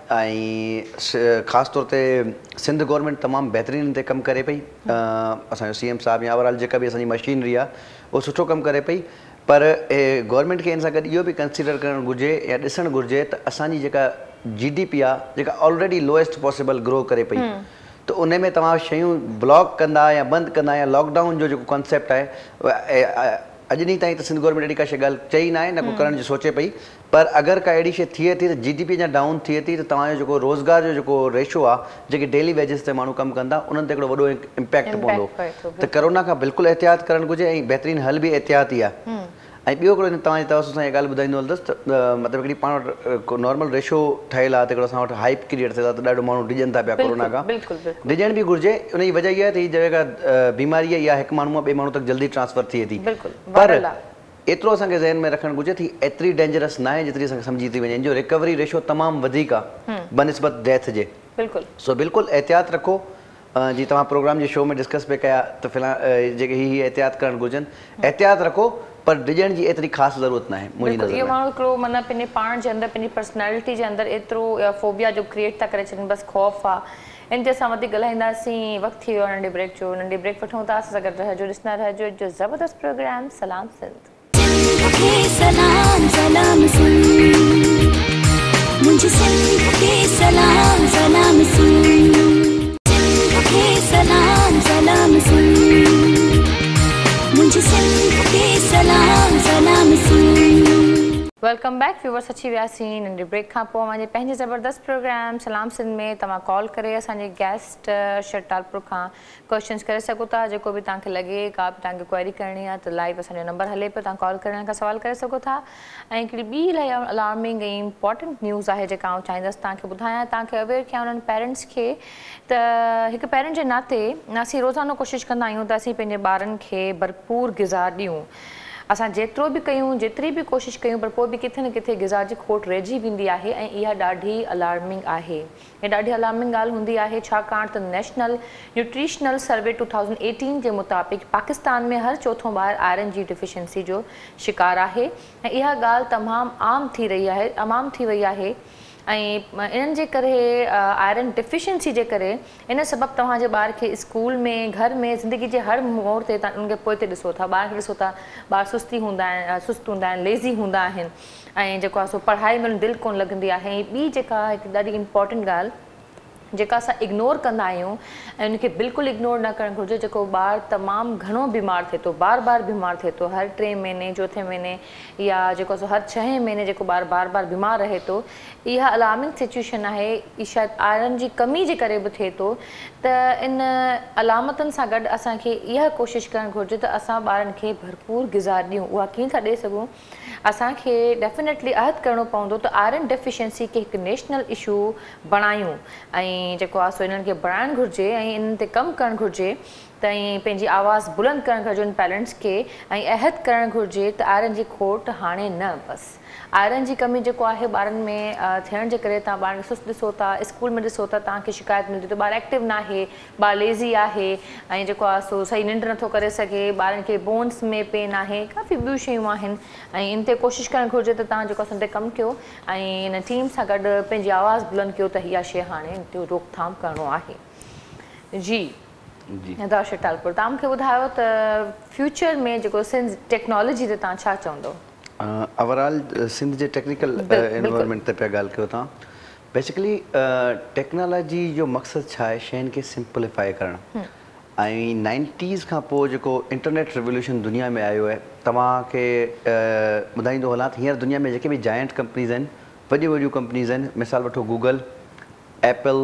ऐं ख़ासि तौर ते सिंध गवर्नमेंट तमामु बहितरीन ते कमु करे पई असांजो सी एम साहिबु या ओवरऑल जेका बि असांजी मशीनरी आहे उहो सुठो कमु करे पई पर गवर्नमेंट खे इन सां गॾु इहो बि कंसीडर करणु घुरिजे या ॾिसणु घुरिजे त असांजी जेका जी डी पी आहे जेका ऑलरेडी लोएस्ट पॉसिबल ग्रो करे पई त उन में तव्हां शयूं ब्लॉक कंदा या बंदि कंदा या लॉकडाउन जो जेको कॉन्सेप्ट आहे अॼु ॾींहुं ताईं त सिंध गवर्नमेंट अहिड़ी का शइ ॻाल्हि चई न आहे न को करण जी सोचे पई पर अगरि का अहिड़ी शइ थिए थी त जी डी पी अञा डाउन थिए थी त तव्हांजो जेको रोज़गार जो जेको रेशो आहे जेके डेली वेजिस ते माण्हू कमु कंदा उन्हनि ते हिकिड़ो वॾो इम्पैक्ट पवंदो त कोरोना खां बिल्कुलु एहतियात करणु घुरिजे ऐं बहितरीन हल बि एहतियात ई आहे ऐं ॿियो हिकिड़ो तव्हांजे तवसु सां इहा ॻाल्हि ॿुधाईंदो हलंदुसि त मतिलबु हिकिड़ी पाण वटि नॉर्मल रेशो ठहियलु आहे त हिकिड़ो असां वटि हाइप क्रिएट थिए था त ॾाढो माण्हू डिॼनि था पिया कोरोना खां डिॼण बि घुरिजे उन जी वजह इहा आहे त हीअ जेका बीमारी आहे इहा हिकु माण्हू मां ॿिए माण्हू तक जल्दी ट्रांसफर थिए थी पर एतिरो असांखे ज़हन में रखणु घुरिजे थी एतिरी डेंजरस न आहे जेतिरी असांखे सम्झी थी वञे जो रिकवरी रेशो तमामु वधीक आहे बनिस्बत डेथ जे सो बिल्कुलु एहतियात रखो जीअं तव्हां प्रोग्राम जे शो में डिस्कस पिया कया त फ़िलहाल जेके हीअ एहतियात करणु घुरिजनि एहतियात रखो पर डिॼण जी एतिरी ख़ासि ज़रूरत न आहे मुंहिंजी नज़र में। इहो माण्हू हिकिड़ो माना पंहिंजे पाण जे अंदरि पंहिंजी पर्सनैलिटी जे अंदरि एतिरो फोबिया जो क्रिएट था करे छॾनि बसि ख़ौफ़ आहे इन ते असां वधीक ॻाल्हाईंदासीं वक़्तु थी वियो आहे नंढे ब्रेक जो नंढी ब्रेक वठूं था असां सां गॾु रहिजो ॾिसंदा रहिजो जो ज़बरदस्त प्रोग्राम सलाम सिंध सलाम सलाम सुन मुझे सिंध के सलाम सलाम सुन सिंध के सलाम सलाम सुन मुझे सिंध के सलाम सलाम सुन वेलकम बैक व्यूवर्स अची वियासीं नंढे ब्रेक खां पोइ मुंहिंजे पंहिंजे ज़बरदस्त प्रोग्राम सलाम सिंध में तव्हां कॉल करे असांजे गेस्ट शटालपुर खां क्वेश्चन्स करे सघो था जेको बि तव्हांखे लॻे का बि तव्हांखे क्वेरी करणी आहे त लाइव असांजो नंबर हले पियो तव्हां कॉल करण खां सवाल करे सघो था ऐं हिकिड़ी ॿी इलाही अलार्मिंग ऐं इम्पॉर्टेंट न्यूज़ आहे जेका आउं चाहींदसि तव्हांखे ॿुधायां तव्हांखे अवेयर कयां उन्हनि पेरेंट्स खे त हिकु पेरेंट जे नाते असीं रोज़ानो कोशिशि कंदा आहियूं त असीं पंहिंजे ॿारनि खे भरपूर ग़िज़ा ॾियूं असां जेतिरो बि कयूं जेतिरी बि कोशिशि कयूं पर पोइ बि किथे न किथे ग़िज़ा जी खोट रहिजी वेंदी आहे ऐं इहा ॾाढी अलार्मिंग आहे इहा ॾाढी अलार्मिंग ॻाल्हि हूंदी आहे छाकाणि त national nutritional survey two thousand eighteen जे मुताबिक़ पाकिस्तान में हर चोथों ॿार आयरन जी डिफिशियंसी जो शिकार आहे ऐं इहा ॻाल्हि तमामु आम थी रही आहे तमामु थी वई आहे ऐं इन्हनि जे करे आयरन डिफिशियंसी जे करे इन सबबु तव्हांजे ॿार खे स्कूल में घर में ज़िंदगी जे हर मोड़ ते तव्हां उनखे पोइ ते ॾिसो था ॿार खे ॾिसो था ॿार सुस्ती हूंदा आहिनि सुस्तु हूंदा आहिनि लेज़ी हूंदा आहिनि ऐं जेको आहे सो पढ़ाई में दिलि कोन लॻंदी आहे ऐं ॿी जेका हिकु ॾाढी इम्पॉर्टेंट ॻाल्हि जेका असां इग्नोर कंदा आहियूं ऐं उनखे बिल्कुलु इग्नोर न करणु घुरिजे जेको ॿारु तमामु घणो बीमार थिए थो बार बार बीमार थिए थो हर टे महीने चोथे महीने या जेको आहे हर छहें महीने जेको ॿारु बार बार बीमार रहे थो इहा अलार्मिंग सिचुएशन आहे ई शायदि आयरन जी कमी जे करे बि थिए थो त इन अलामतनि सां गॾु असांखे इहा कोशिशि करणु घुरिजे त असां ॿारनि खे भरपूर ग़िज़ा ॾियूं उहा कीअं था ॾेई सघूं असांखे डेफिनेटली अहद करिणो पवंदो त आयरन डेफिशियंसी खे हिकु नेशनल इशू बणायूं ऐं जेको आहे सो इन्हनि खे बणाइणु घुरिजे ऐं इन्हनि ते कमु करणु घुरिजे त ऐं पंहिंजी आवाज़ बुलंद करणु घुरिजे उन पेरेंट्स खे ऐं अहद करणु घुरिजे त आयरन जी खोट हाणे न बसि आयरन जी कमी जेको आहे ॿारनि में थियण जे करे तव्हां ॿारनि खे सुस्तु ॾिसो था स्कूल में ॾिसो था तव्हांखे शिकायत मिलंदी त ॿारु एक्टिव न आहे ॿारु लेज़ी आहे ऐं जेको आहे सो सही निंड नथो करे सघे ॿारनि खे बोन्स में पेन आहे काफ़ी ॿियूं शयूं आहिनि ऐं इन ते कोशिशि करणु घुरिजे त तव्हां जेको आहे उन ते कमु कयो ऐं इन टीम सां गॾु पंहिंजी आवाज़ बुलंद कयो त इहा शइ हाणे इन ते रोकथाम करिणो आहे जी जी शटालपुर तव्हां मूंखे ॿुधायो त फ्यूचर में जेको सिंध टेक्नोलॉजी ते तव्हां छा चवंदो ओवरऑल सिंध जे टेक्निकल एनवायरनमेंट ते पिया ॻाल्हि कयो तव्हां बेसिकली टेक्नोलॉजी जो मक़सदु छा आहे शयुनि खे सिंप्लीफाई करणु ऐं नाइंटीज़ खां पोइ जेको इंटरनेट रिवोल्यूशन दुनिया में आयो आहे तव्हांखे ॿुधाईंदो हलां त हींअर दुनिया में जेके बि जायंट कंपनीज़ आहिनि वॾियूं वॾियूं कंपनीज़ आहिनि मिसाल वठो Google Apple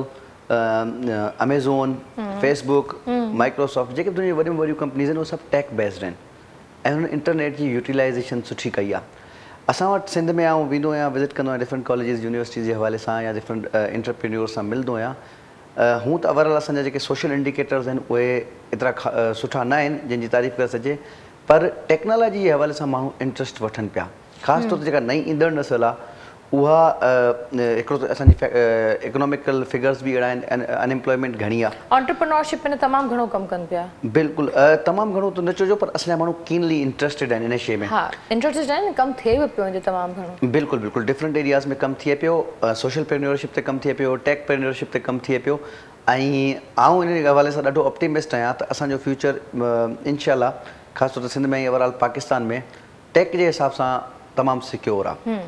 Amazon Facebook Microsoft जेके बि दुनिया जूं वॾियूं वॾियूं कंपनीज़ आहिनि उहे सभु टेक बेस्ड आहिनि ऐं हुन इंटरनेट जी यूटिलाइज़ेशन सुठी कई आहे असां वटि सिंध में आउं वेंदो आहियां विज़िट कंदो आहियां डिफरेंट कॉलेजिस यूनिवर्सिटीज़ जे हवाले सां या डिफरेंट इंटरप्रीन्योर्स सां मिलंदो आहियां हूं त ओवरऑल असांजा जेके सोशल इंडिकेटर्स आहिनि उहे एतिरा सुठा न आहिनि जंहिंजी तारीफ़ करे सघिजे पर टेक्नोलॉजी जे हवाले सां माण्हू इंट्रस्ट वठनि पिया ख़ासि तौर ते जेका नई ईंदड़ नसल आहे उहा हिकिड़ो त असांजी इकोनॉमिकल फिगर्स बि अहिड़ा आहिनि, अनएम्प्लॉयमेंट घणी आहे, एंटरप्रेन्योरशिप में तमामु घणो कमु कनि पिया। बिल्कुलु तमामु घणो त न चइजो, पर असांजा माण्हू कीनली इंट्रस्टेड आहिनि इन शइ में। हा, इंट्रस्टेड आहिनि, कमु थिए बि पियो तमामु घणो। बिल्कुलु बिल्कुलु डिफरेंट एरियाज़ में कमु थिए पियो, सोशल प्रेन्योरशिप ते कमु थिए पियो, टेक प्रेन्योरशिप ते कमु थिए पियो। ऐं आउं इन हवाले सां ॾाढो ऑप्टिमिस्ट आहियां त असांजो फ्यूचर इनशाला ख़ासि तौर ते सिंध में ऐं ओवरऑल पाकिस्तान में टेक जे हिसाब सां तमामु सिक्योर आहे।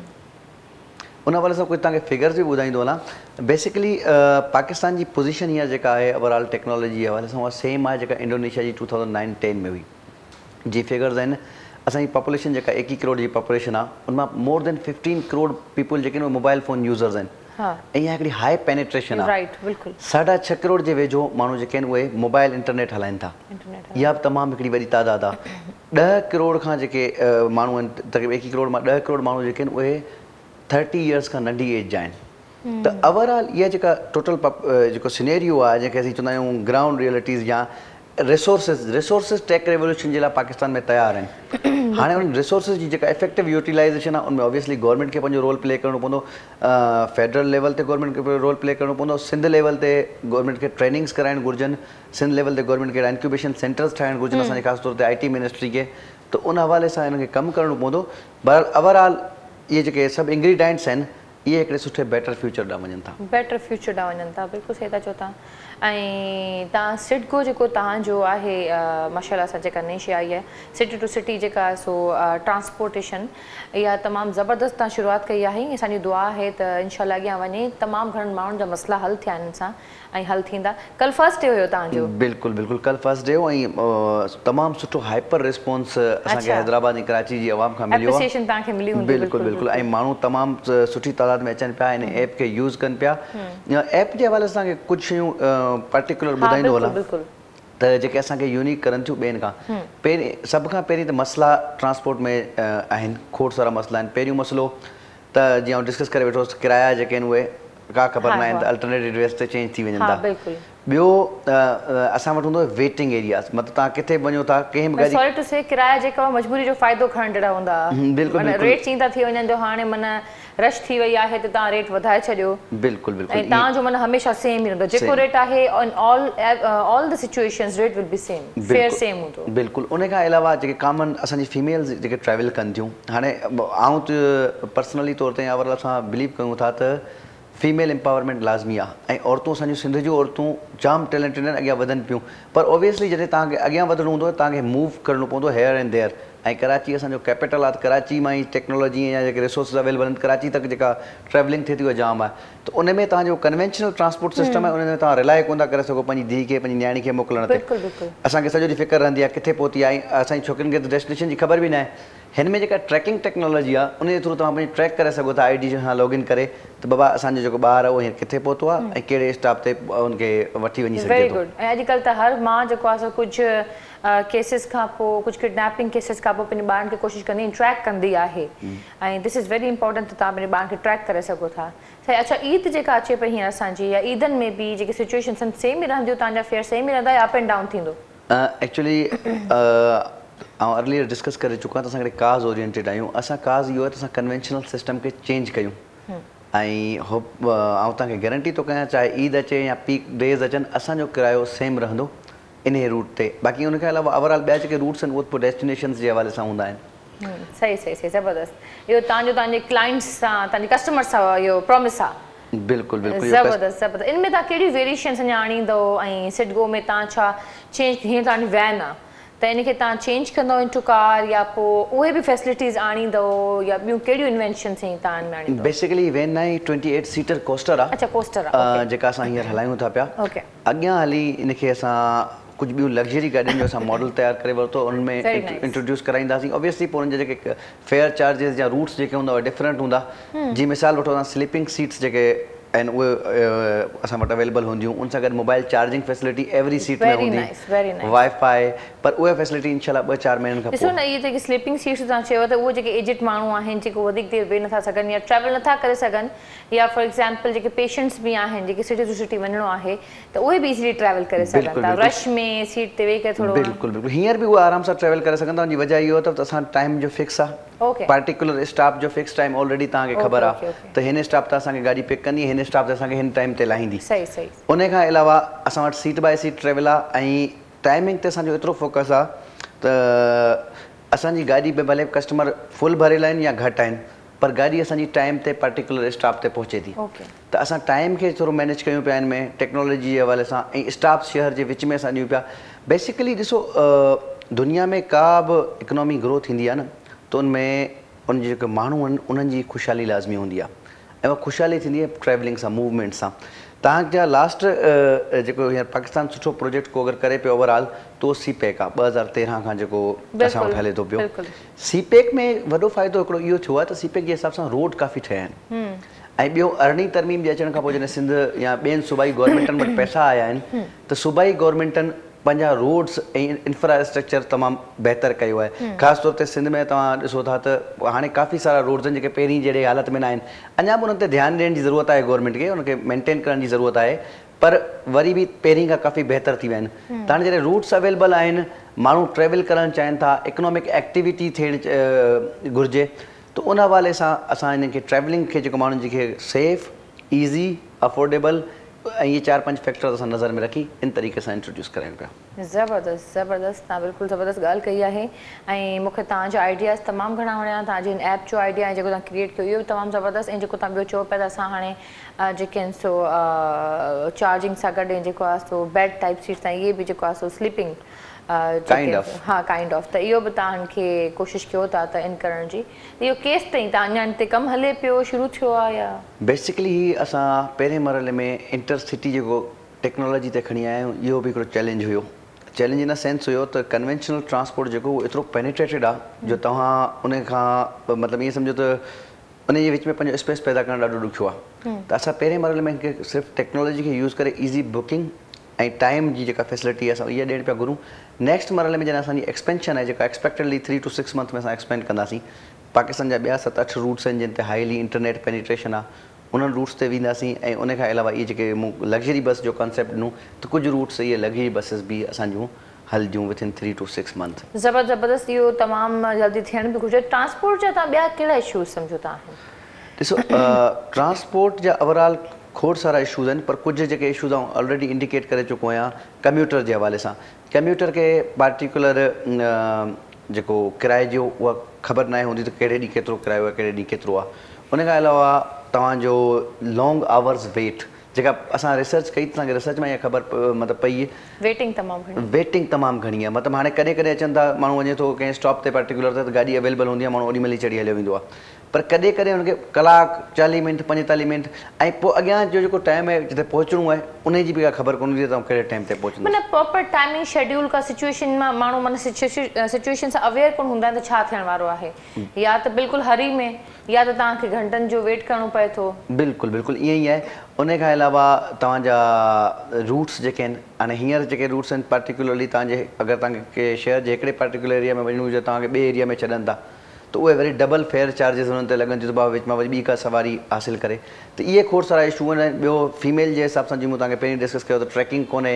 उन हवाले सां कुझु तव्हांखे फिगर्स बि ॿुधाईंदो वञा। बेसिकली पाकिस्तान जी पोज़ीशन हीअं जेका आहे ओवरऑल टेक्नोलॉजी जे हवाले सां उहा सेम आहे जेका इंडोनेशिया जी टू थाउज़ेंड नाइन टेन में हुई। जी फिगर्स आहिनि, असांजी पॉपुलेशन जेका एकवीह करोड़ जी पॉपुलेशन आहे, उनमां मोर देन फिफ्टीन करोड़ पीपल जेके आहिनि मोबाइल फ़ोन यूज़र्स आहिनि। ऐं इहा हिकिड़ी हाई पेनिट्रेशन आहे, साढा छह करोड़ जे वेझो माण्हू जेके आहिनि उहे मोबाइल इंटरनेट हलाइनि था। इहा बि तमामु हिकिड़ी वॾी तादाद आहे। ॾह करोड़ खां जेके माण्हू आहिनि, तक़रीबन एकवीह करोड़ मां ॾह करोड़ माण्हू जेके आहिनि उहे थर्टी इयर्स खां नंढी एज जा आहिनि। त ओवरऑल इहा जेका टोटल जेको सिनेरियो आहे, जेके असीं चवंदा आहियूं ग्राउंड रियलिटीज़ या रिसोर्सिस रिसोर्सिस टेक रेवोल्यूशन जे लाइ पाकिस्तान में तयारु आहिनि। हाणे उन रिसोर्सिस जी जेका इफेक्टिव यूटिलाइज़ेशन आहे उनमें ऑब्वियसली गवर्नमेंट खे पंहिंजो रोल प्ले करिणो पवंदो, फेडरल लेवल ते गवर्नमेंट खे रोल प्ले करिणो पवंदो, सिंध लेवल ते गवर्नमेंट खे ट्रेनिंग्स कराइणु घुरिजनि, सिंध लेवल ते गवर्नमेंट खे इंक्यूबेशन सेंटर्स ठाहिणु घुरिजनि असांजे ख़ासि तौर ते आई टी मिनिस्ट्री खे। त उन हवाले सां हिनखे कमु करिणो पवंदो। बहरहाल ओवरऑल इहे जेके सभु इंग्रीडियंट्स आहिनि इहे हिकिड़े सुठे बेटर फ्यूचर ॾांहुं वञनि था। बेटर फ्यूचर ॾांहुं वञनि था, बिल्कुलु सही था चओ तव्हां। ऐं तव्हां सिडको जेको तव्हांजो आहे माशाल्लाह सां जेका नई शइ आई आहे सिटी टू सिटी जेका सो ट्रांसपोर्टेशन, इहा तमामु ज़बरदस्त तव्हां शुरूआत कई आहे। असांजी दुआ आहे त इनशाला अॻियां वञे, तमामु घणनि माण्हुनि जा मसइला हल थिया आहिनि सां ऐं हल थींदा। कल फर्स्ट डे हुयो तव्हांजो? बिल्कुलु बिल्कुलु कल फर्स्ट डे हो ऐं तमामु सुठो हाइपर रिस्पॉन्स असांखे हैदराबाद ऐं कराची जी आवाम खां मिलियो आहे। एप्रिसिएशन तव्हांखे मिली हूंदी? बिल्कुलु बिल्कुलु। ऐं माण्हू तमामु सुठी तादाद में अचनि पिया, हिन ऐप खे यूज़ कनि पिया। ऐप जे हवाले सां तव्हांखे कुझु शयूं पर्टिकुलर ॿुधाईंदो वञा त जेके असांखे यूनिक करनि थियूं ॿियनि खां। पहिरीं सभ खां पहिरीं त मसइला ट्रांसपोर्ट में आहिनि, खोड़ सारा मसइला आहिनि। पहिरियों मसइलो त जीअं डिस्कस करे वेठो, किराया जेके आहिनि उहे का ख़बर न आहिनि त अल्टरनेटिव ड्रेस ते चेंज थी वञनि था। ॿियो असां वटि हूंदो वेटिंग एरियाज़, मतिलबु तव्हां किथे वञो था कंहिं बि सॉरी टू से किराया जेका मजबूरी जो फ़ाइदो खणण जहिड़ा हूंदा, बिल्कुलु रेट चेंज था थी वञनि जो हाणे माना रश थी वई आहे त तव्हां रेट वधाए छॾियो। बिल्कुलु बिल्कुलु। ऐं तव्हांजो माना हमेशह सेम ई रहंदो, जेको रेट आहे on all all the situations rate will be same, fare same हूंदो। बिल्कुलु। उन खां अलावा जेके कॉमन असांजी फीमेल्स जेके ट्रैवल कनि थियूं, हाणे आउं त पर्सनली तौर ते अवल असां बिलीव कयूं था त फीमेल एम्पावरमेंट लाज़मी आहे ऐं औरतूं असांजूं सिंध जूं औरतूं जाम टैलेंटेड आहिनि, अॻियां वधनि पियूं। पर ऑब्वियसली जॾहिं तव्हांखे अॻियां वधणो हूंदो तव्हांखे मूव करिणो पवंदो हेयर एंड देयर। ऐं कराची असांजो कैपिटल आहे, कराची मां ई टेक्नोलॉजी या जेके रिसोर्सिस अवेलेबल आहिनि, कराची तक जेका ट्रैवलिंग थिए थी उहा जाम आहे। त उन में तव्हांजो कन्वेंशनल ट्रांसपोर्ट सिस्टम आहे, उन में तव्हां रिलाए कोन था करे सघो पंहिंजी धीउ खे, पंहिंजी न्याणी खे मोकिलण ते। असांखे सॼो ॾींहुं फ़िक्र रहंदी आहे किथे पहुती आहे, असांजी छोकिरियुनि खे त डेस्टिनेशन जी ख़बर बि न आहे। हिन में जेका ट्रैकिंग टेक्नोलॉजी आहे उन जे थ्रू तव्हां पंहिंजी ट्रैक करे सघो था आई डी सां लॉगिन करे त बाबा असांजो जेको ॿार आहे उहो हींअर किथे पहुतो आहे ऐं कहिड़े स्टॉप ते उनखे वठी वञी सघे थो। Very good. ऐं अॼुकल्ह त हर माउ जेको आहे कुझु केसिस खां पोइ, कुझु किडनैपिंग केसिस खां पोइ पंहिंजे ॿारनि खे कोशिशि कंदी ट्रैक कंदी आहे ऐं दिस इज़ वेरी इंपॉर्टेंट त तव्हां पंहिंजे ॿारनि खे ट्रैक करे सघो था। सही। अच्छा, ईद जेका अचे पई हींअर असांजी, या ईदनि में बि जेके सिचुएशन सेम ई रहंदियूं, तव्हांजा फेयर सेम ई रहंदा या अप एंड डाउन थींदो? एक्चुअली ऐं अर्लियर डिस्कस करे चुका त असां हिकिड़े काज़ ओरिएंटेड आहियूं। असां काज़ इहो आहे त असां कन्वेंशनल सिस्टम खे चेंज कयूं ऐं हो आउं तव्हांखे गारंटी थो कयां, चाहे ईद अचे या पीक डेज़ अचनि, असांजो किरायो सेम रहंदो इन रूट ते। बाक़ी उनखे अलावा ओवरऑल ॿिया जेके रूट्स आहिनि उहे पोइ डेस्टिनेशन्स जे हवाले सां हूंदा आहिनि। सही सही सही, ज़बरदस्त। इहो तव्हांजो तव्हांजे क्लाइंट्स सां, तव्हांजे कस्टमर्स सां इहो प्रॉमिस आहे। बिल्कुलु बिल्कुलु। ज़बरदस्त ज़बरदस्त। इन में तव्हां कहिड़ी वेरिएशन्स अञा आणींदो ऐं सिडगो में तव्हां छा चेंज, हीअं तव्हांजी वैन आहे त इनखे तव्हां चेंज कंदो इंटू कार, या पोइ उहे बि फैसिलिटीज़ आणींदो, या ॿियूं कहिड़ियूं इन्वेंशन्स तव्हां में आणींदो? बेसिकली वैन आहे ट्वेंटी एट सीटर कोस्टर आहे। अच्छा, कोस्टर आहे जेका असां हींअर हलायूं था पिया। ओके। अॻियां हली इनखे असां कुझु ॿियूं लग्जरी गाॾियुनि जो असां मॉडल तयारु करे वरितो, उनमें इंट्रोड्यूस कराईंदासीं। ऑब्वियसली पोइ उनजा जेके फेयर चार्जिस या रूट्स जेके हूंदा उहे डिफरेंट हूंदा। जी मिसाल वठो, तव्हां स्लीपिंग सीट्स जेके आहिनि उहे असां वटि अवेलेबल हूंदियूं उन सां गॾु mobile charging facility every seat में हूंदी वाई फाई पर उहे फैसिलिटी इनशाला ॿ चारि महीननि खां ॾिसो न इहे जेके स्लीपिंग सीट्स तव्हां चयो त उहे जेके एजिड माण्हू आहिनि जेको वधीक देरि वेही नथा सघनि या ट्रैवल नथा करे सघनि या फॉर एग्ज़ाम्पल जेके पेशेंट्स बि आहिनि जेके सिटी टू सिटी वञिणो आहे त उहे बि इज़िली ट्रैवल करे सघनि था रश में सीट ते वेही करे थोरो बिल्कुलु बिल्कुलु हींअर बि उहे आराम सां ट्रैवल करे सघंदा उनजी वजह इहो अथव त असां टाइम जो फिक्स आहे पार्टिकुलर स्टाफ जो फिक्स टाइम ऑलरेडी तव्हांखे ख़बर आहे त हिन स्टाफ त असांखे गाॾी पिक कंदी हिन स्टाफ ते असांखे हिन टाइम ते लाहींदी सही सही उन खां अलावा असां वटि सीट बाय सीट ट्रेवल आहे ऐं टाइमिंग ते असांजो एतिरो फोकस आहे त असांजी गाॾी में भले कस्टमर फुल भरियल आहिनि या घटि आहिनि पर गाॾी असांजी टाइम ते पर्टिकुलर स्टाफ ते पहुचे थी त असां टाइम खे थोरो मैनेज कयूं पिया हिन में टेक्नोलॉजी जे हवाले सां ऐं स्टाफ शहर जे विच में असां ॾियूं पिया बेसिकली ॾिसो दुनिया में का बि इकोनॉमी ग्रो थींदी आहे न त उनमें उन जेके माण्हू आहिनि उन्हनि जी ख़ुशहाली लाज़मी हूंदी आहे ऐं उहा ख़ुशहाली थींदी आहे ट्रैवलिंग सां मूवमेंट सां तव्हांजा लास्ट जेको हींअर पाकिस्तान सुठो प्रोजेक्ट को अगरि करे पियो ओवरऑल त उहो सी पैक आहे ॿ हज़ार तेरहं खां जेको असां वटि हले थो पियो सी पैक में वॾो फ़ाइदो हिकिड़ो इहो थियो आहे त सी पैक जे हिसाब सां रोड काफ़ी ठहिया आहिनि ऐं ॿियो अरिड़हीं तरमीम जे अचण खां पोइ जॾहिं सिंध या ॿियनि सूबाई गवर्नमेंटनि वटि पैसा आया आहिनि त सूबाई गवर्नमेंटनि पंहिंजा रोड्स ऐं इंफ्रास्ट्रक्चर तमामु बहितर कयो आहे ख़ासि तौर ते सिंध में तव्हां ॾिसो था त हाणे काफ़ी सारा रोड्स आहिनि जेके पहिरीं जहिड़े हालत में न आहिनि अञा बि उन्हनि ते ध्यानु ॾियण जी ज़रूरत आहे गवर्नमेंट खे उनखे मेंटेन करण जी ज़रूरत आहे पर वरी बि पहिरीं खां काफ़ी बहितर थी विया आहिनि त हाणे जॾहिं रूट्स अवेलेबल आहिनि माण्हू ट्रेवल करणु चाहिनि था इकोनॉमिक एक्टिविटी थियणु घुरिजे त उन हवाले सां असां हिन खे ट्रेवलिंग खे जेको माण्हुनि खे सेफ ईज़ी अफोर्डेबल ऐं इहे चारि पंज फैक्टर असां नज़र में रखी इन तरीक़े सां इंट्रोड्यूस करायूं पिया ज़बरदस्त ज़बरदस्त तव्हां बिल्कुलु ज़बरदस्त ॻाल्हि कई आहे ऐं मूंखे तव्हांजा आइडियाज़ तमामु घणा वणिया तव्हांजे हिन ऐप जो आइडिया ऐं जेको तव्हां क्रिएट कयो इहो बि तमामु ज़बरदस्त ऐं जेको तव्हां ॿियो चओ पिया त असां हाणे जेके आहिनि सो चार्जिंग सां गॾु ऐं जेको आहे सो बेड टाइप सीट्स ऐं इहे बि जेको आहे सो स्लीपिंग हा काइंड ऑफ त इहो बि तव्हांखे कोशिशि कयो था त इन करण जी इहो केसि ताईं तव्हां अञा हिते कमु हले पियो शुरू थियो आहे या बेसिकली असां पहिरें मरहले में इंटर सिटी जेको टेक्नोलॉजी ते खणी आया आहियूं इहो बि हिकिड़ो चैलेंज हुयो चैलेंज इन सेंस हुयो त कन्वेंशनल ट्रांसपोर्ट जेको उहो एतिरो पेनिट्रेटेड आहे जो तव्हां उन खां मतिलबु ईअं सम्झो त उन जे विच में पंहिंजो स्पेस पैदा करणु ॾाढो ॾुखियो आहे त असां पहिरें मरहले में हिनखे सिर्फ़ु टेक्नोलॉजी खे यूज़ करे ईज़ी बुकिंग ऐं टाइम जी जेका फैसिलिटी आहे असां इहा ॾियणु पिया घुरूं नेक्स्ट मरहले में जॾहिं असांजी एक्सपेंशन आहे जेका expectedly three two six month में असां एक्सपेंड कंदासीं पाकिस्तान जा ॿिया सत अठ रूट्स आहिनि जिन ते हाईली इंटरनेट पेनिट्रेशन आहे उन्हनि रूट्स ते वेंदासीं ऐं उन खां अलावा इहे जेके मूं लग्ज़री बस जो कॉन्सेप्ट ॾिनूं त कुझु रूट्स इहे लग्ज़री बसिस बि असांजूं हलंदियूं within three two six month ज़बरदस्त ज़बरदस्त इहो तमामु जल्दी थियण बि घुरिजे ट्रांसपोर्ट जा तव्हां ॿिया कहिड़ा इशूज़ सम्झो था ॾिसो ट्रांसपोर्ट जा ओवरऑल खोड़ सारा इशूज़ आहिनि पर कुझु जेके इशूज़ आऊं ऑलरेडी इंडिकेट करे चुको आहियां कम्यूटर जे हवाले सां कम्यूटर खे पार्टिकुलर जेको किराए जो उहा ख़बर न आहे हूंदी त कहिड़े ॾींहुं केतिरो किरायो आहे कहिड़े ॾींहुं केतिरो आहे उन खां अलावा तव्हांजो लॉन्ग आवर्स वेट जेका असां रिसर्च कई असांखे रिसर्च में इहा ख़बर मतिलबु पई वेटिंग तमामु वेटिंग तमामु घणी आहे मतिलबु हाणे कॾहिं कॾहिं अचनि था माण्हू वञे थो कंहिं स्टॉप ते पर्टिकुलर त गाॾी अवेलेबल हूंदी आहे माण्हू ओॾी महिल ई चढ़ी हलियो वेंदो आहे पर कॾहिं कॾहिं हुनखे कलाकु चालीह मिंट पंजेतालीह मिंट ऐं पोइ अॻियां जो जेको टाइम आहे जिते पहुचणो आहे उन जी बि का ख़बर कोन हूंदी आहे त कहिड़े टाइम ते पहुचंदो माना प्रॉपर टाइमिंग शेड्यूल का सिचुएशन मां माण्हू माना सिचुएशन सां अवेयर कोन हूंदा आहिनि त छा थियण वारो आहे या त बिल्कुलु हरी में या त तव्हांखे घंटनि जो वेट करिणो पए थो बिल्कुलु बिल्कुलु ईअं ई आहे उन खां अलावा तव्हांजा रूट्स जेके आहिनि हाणे हींअर जेके रूट्स आहिनि पर्टिकुलरली तव्हांजे अगरि तव्हांखे शहर जे हिकिड़े पर्टिकुलर एरिया में वञिणो हुजे तव्हांखे ॿिए एरिया में छॾनि था त उहे वरी डबल फेयर चार्जिस हुननि ते लॻनि थियूं त भाउ विच मां वरी ॿी का सवारी हासिलु करे त इहे खोड़ सारा इशू आहिनि ॿियो फीमेल जे हिसाब सां जीअं मूं तव्हांखे पहिरीं डिस्कस कयो त ट्रैकिंग कोन्हे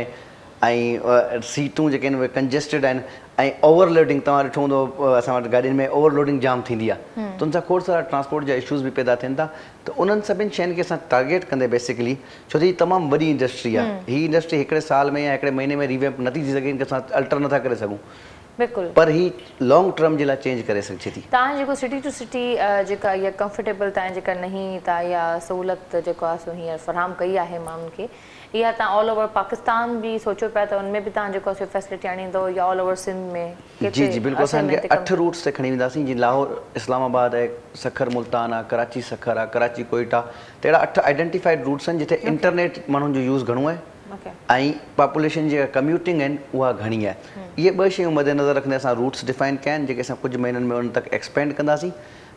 ऐं सीटूं जेके आहिनि उहे कंजेस्टेड आहिनि ऐं ओवरलोडिंग तव्हां ॾिठो हूंदो असां वटि गाॾियुनि में ओवरलोडिंग जाम थींदी आहे त उन सां खोड़ सारा ट्रांसपोर्ट जा इशूज़ बि पैदा थियनि था त उन्हनि सभिनी शयुनि खे असां टारगेट कंदे बेसिकली छो त हीअ तमामु वॾी इंडस्ट्री आहे हीअ इंडस्ट्री हिकिड़े साल में या हिकिड़े महीने में रिवैम्प नथी थी सघे कि असां अल्टर नथा करे सघूं बिल्कुलु पर ही लॉन्ग टर्म जे लाइ चेंज करे सघिजे थी तव्हां जेको सिटी टू सिटी जेका इहा कंफर्टेबल तव्हां जेका नहीं था या सहूलियत जेको आहे सो हींअर फ़राहम कई आहे माण्हुनि खे इहा तव्हां ऑल ओवर पाकिस्तान बि सोचियो पिया त उनमें बि तव्हां जेको आहे फैसिलिटी आणींदो या ऑल ओवर सिंध में जी जी बिल्कुलु असांखे अठ रूट्स ते खणी वेंदासीं जीअं लाहौर इस्लामाबाद आहे सखर मुल्तान आहे कराची सखर आहे कराची कोइटा त अहिड़ा अठ आइडेंटिफाइड रूट्स आहिनि जिते इंटरनेट माण्हुनि जो यूज़ घणो आहे ऐं पॉपुलेशन जेका कम्यूटिंग आहिनि उहा घणी आहे इहे ॿ शयूं मदेनज़र रखंदे असां रूट्स डिफाइन कया आहिनि जेके असां कुझु महीननि में उन तक एक्सपेंड कंदासीं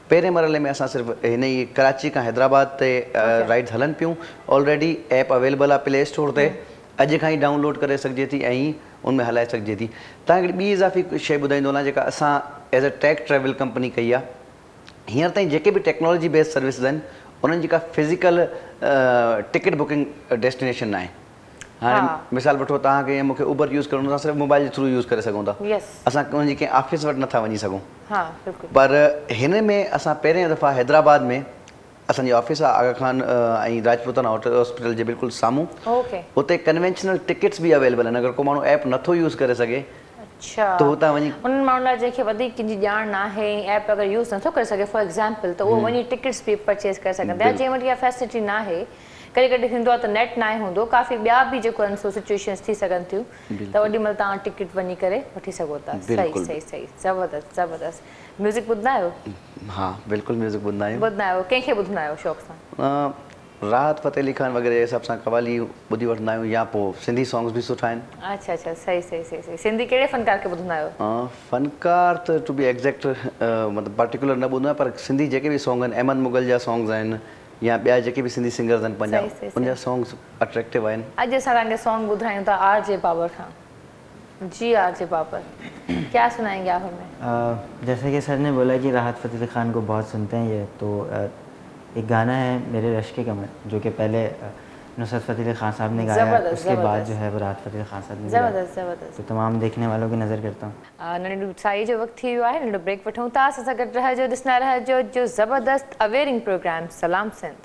पहिरें मरहले में असां सिर्फ़ु हिन ई कराची खां हैदराबाद ते राइड्स हलनि पियूं ऑलरेडी ऐप अवेलेबल आहे प्ले स्टोर ते अॼु खां ई डाउनलोड करे सघिजे थी ऐं उनमें हलाए सघिजे थी। तव्हांखे ॿी इज़ाफ़ी शइ ॿुधाईंदो न जेका असां as a tech travel company कई आहे। हींअर ताईं जेके बि टेक्नोलॉजी बेस्ड सर्विसिस आहिनि उन्हनि जेका फिज़िकल टिकट बुकिंग डेस्टिनेशन आहे। हाणे मिसाल वठो तव्हांखे ईअं मूंखे उबर यूज़ करणो आहे सिर्फ़ु मोबाइल जे थ्रू यूज़ करे सघूं था। असां उनजी कंहिं ऑफिस वटि नथा वञी सघूं। पर हिन में असां पहिरें दफ़ा हैदराबाद में असांजी ऑफिस आहे आगा खान ऐं राजपूताना हॉस्पिटल जे बिल्कुलु साम्हूं। उते कन्वेंशनल टिकट्स बि अवेलेबल आहिनि। अगरि को माण्हू ऐप नथो यूज़ करे सघे त हुतां वञी उन्हनि माण्हुनि लाइ जंहिंखे वधीक कंहिंजी ॼाण न आहे ऐप अगरि यूज़ नथो करे सघे फॉर एग्ज़ाम्पल त उहो वञी टिकट्स बि परचेज़ करे सघंदा आहिनि। जंहिं वटि इहा फैसिलिटी न आहे कॾहिं कॾहिं थींदो आहे त नेट न आहे हूंदो काफ़ी ॿिया बि जेको आहिनि सो सिचुएशन्स थी सघनि थियूं त ओॾी महिल तव्हां टिकट वञी करे वठी सघो था। सही सही सही ज़बरदस्त ज़बरदस्त। म्यूज़िक ॿुधंदा आहियो? हा बिल्कुलु म्यूज़िक ॿुधंदा आहियूं। ॿुधंदा आहियो कंहिंखे ॿुधंदा आहियो शौक़ सां? राहत फ़तेह अली खान वग़ैरह हिसाब सां कवाली ॿुधी वठंदा आहियूं या पोइ सिंधी सॉन्ग्स बि सुठा आहिनि। अच्छा अच्छा सही सही सही सही। सिंधी कहिड़े फ़नकार खे ॿुधंदा आहियो? फ़नकार त टू बी एग्ज़ैक्ट मतिलबु पर्टिकुलर न ॿुधंदो आहियां पर सिंधी जेके बि सॉन्ग आहिनि अहमद मुगल जा सॉन्ग्स आहिनि या ॿिया जेके बि सिंधी सिंगर्स आहिनि पंहिंजा उनजा सॉन्ग्स अट्रैक्टिव आहिनि। अॼु असां तव्हांखे सॉन्ग ॿुधायूं था आर जे बाबर खां। जी आर जे बाबर क्या सुनाएंगे आप हमें? जैसे कि सर ने बोला कि राहत फ़तेह अली खान को बहुत सुनते हैं ये तो एक गाना है मेरे रश्क के कमर जो कि पहले नुसरत फ़तेह अली खान साहब ने गाया उसके बाद जो है वो राहत फ़तेह अली खान साहब ने ज़बरदस्त ज़बरदस्त। तो तमाम देखने वालों की नज़र करता हूँ। नंढी साई जो वक़्तु थी वियो आहे नंढो ब्रेक वठूं था। असां सां गॾु रहिजो ॾिसंदा रहिजो जो ज़बरदस्त अवेयरिंग प्रोग्राम सलाम सिंध।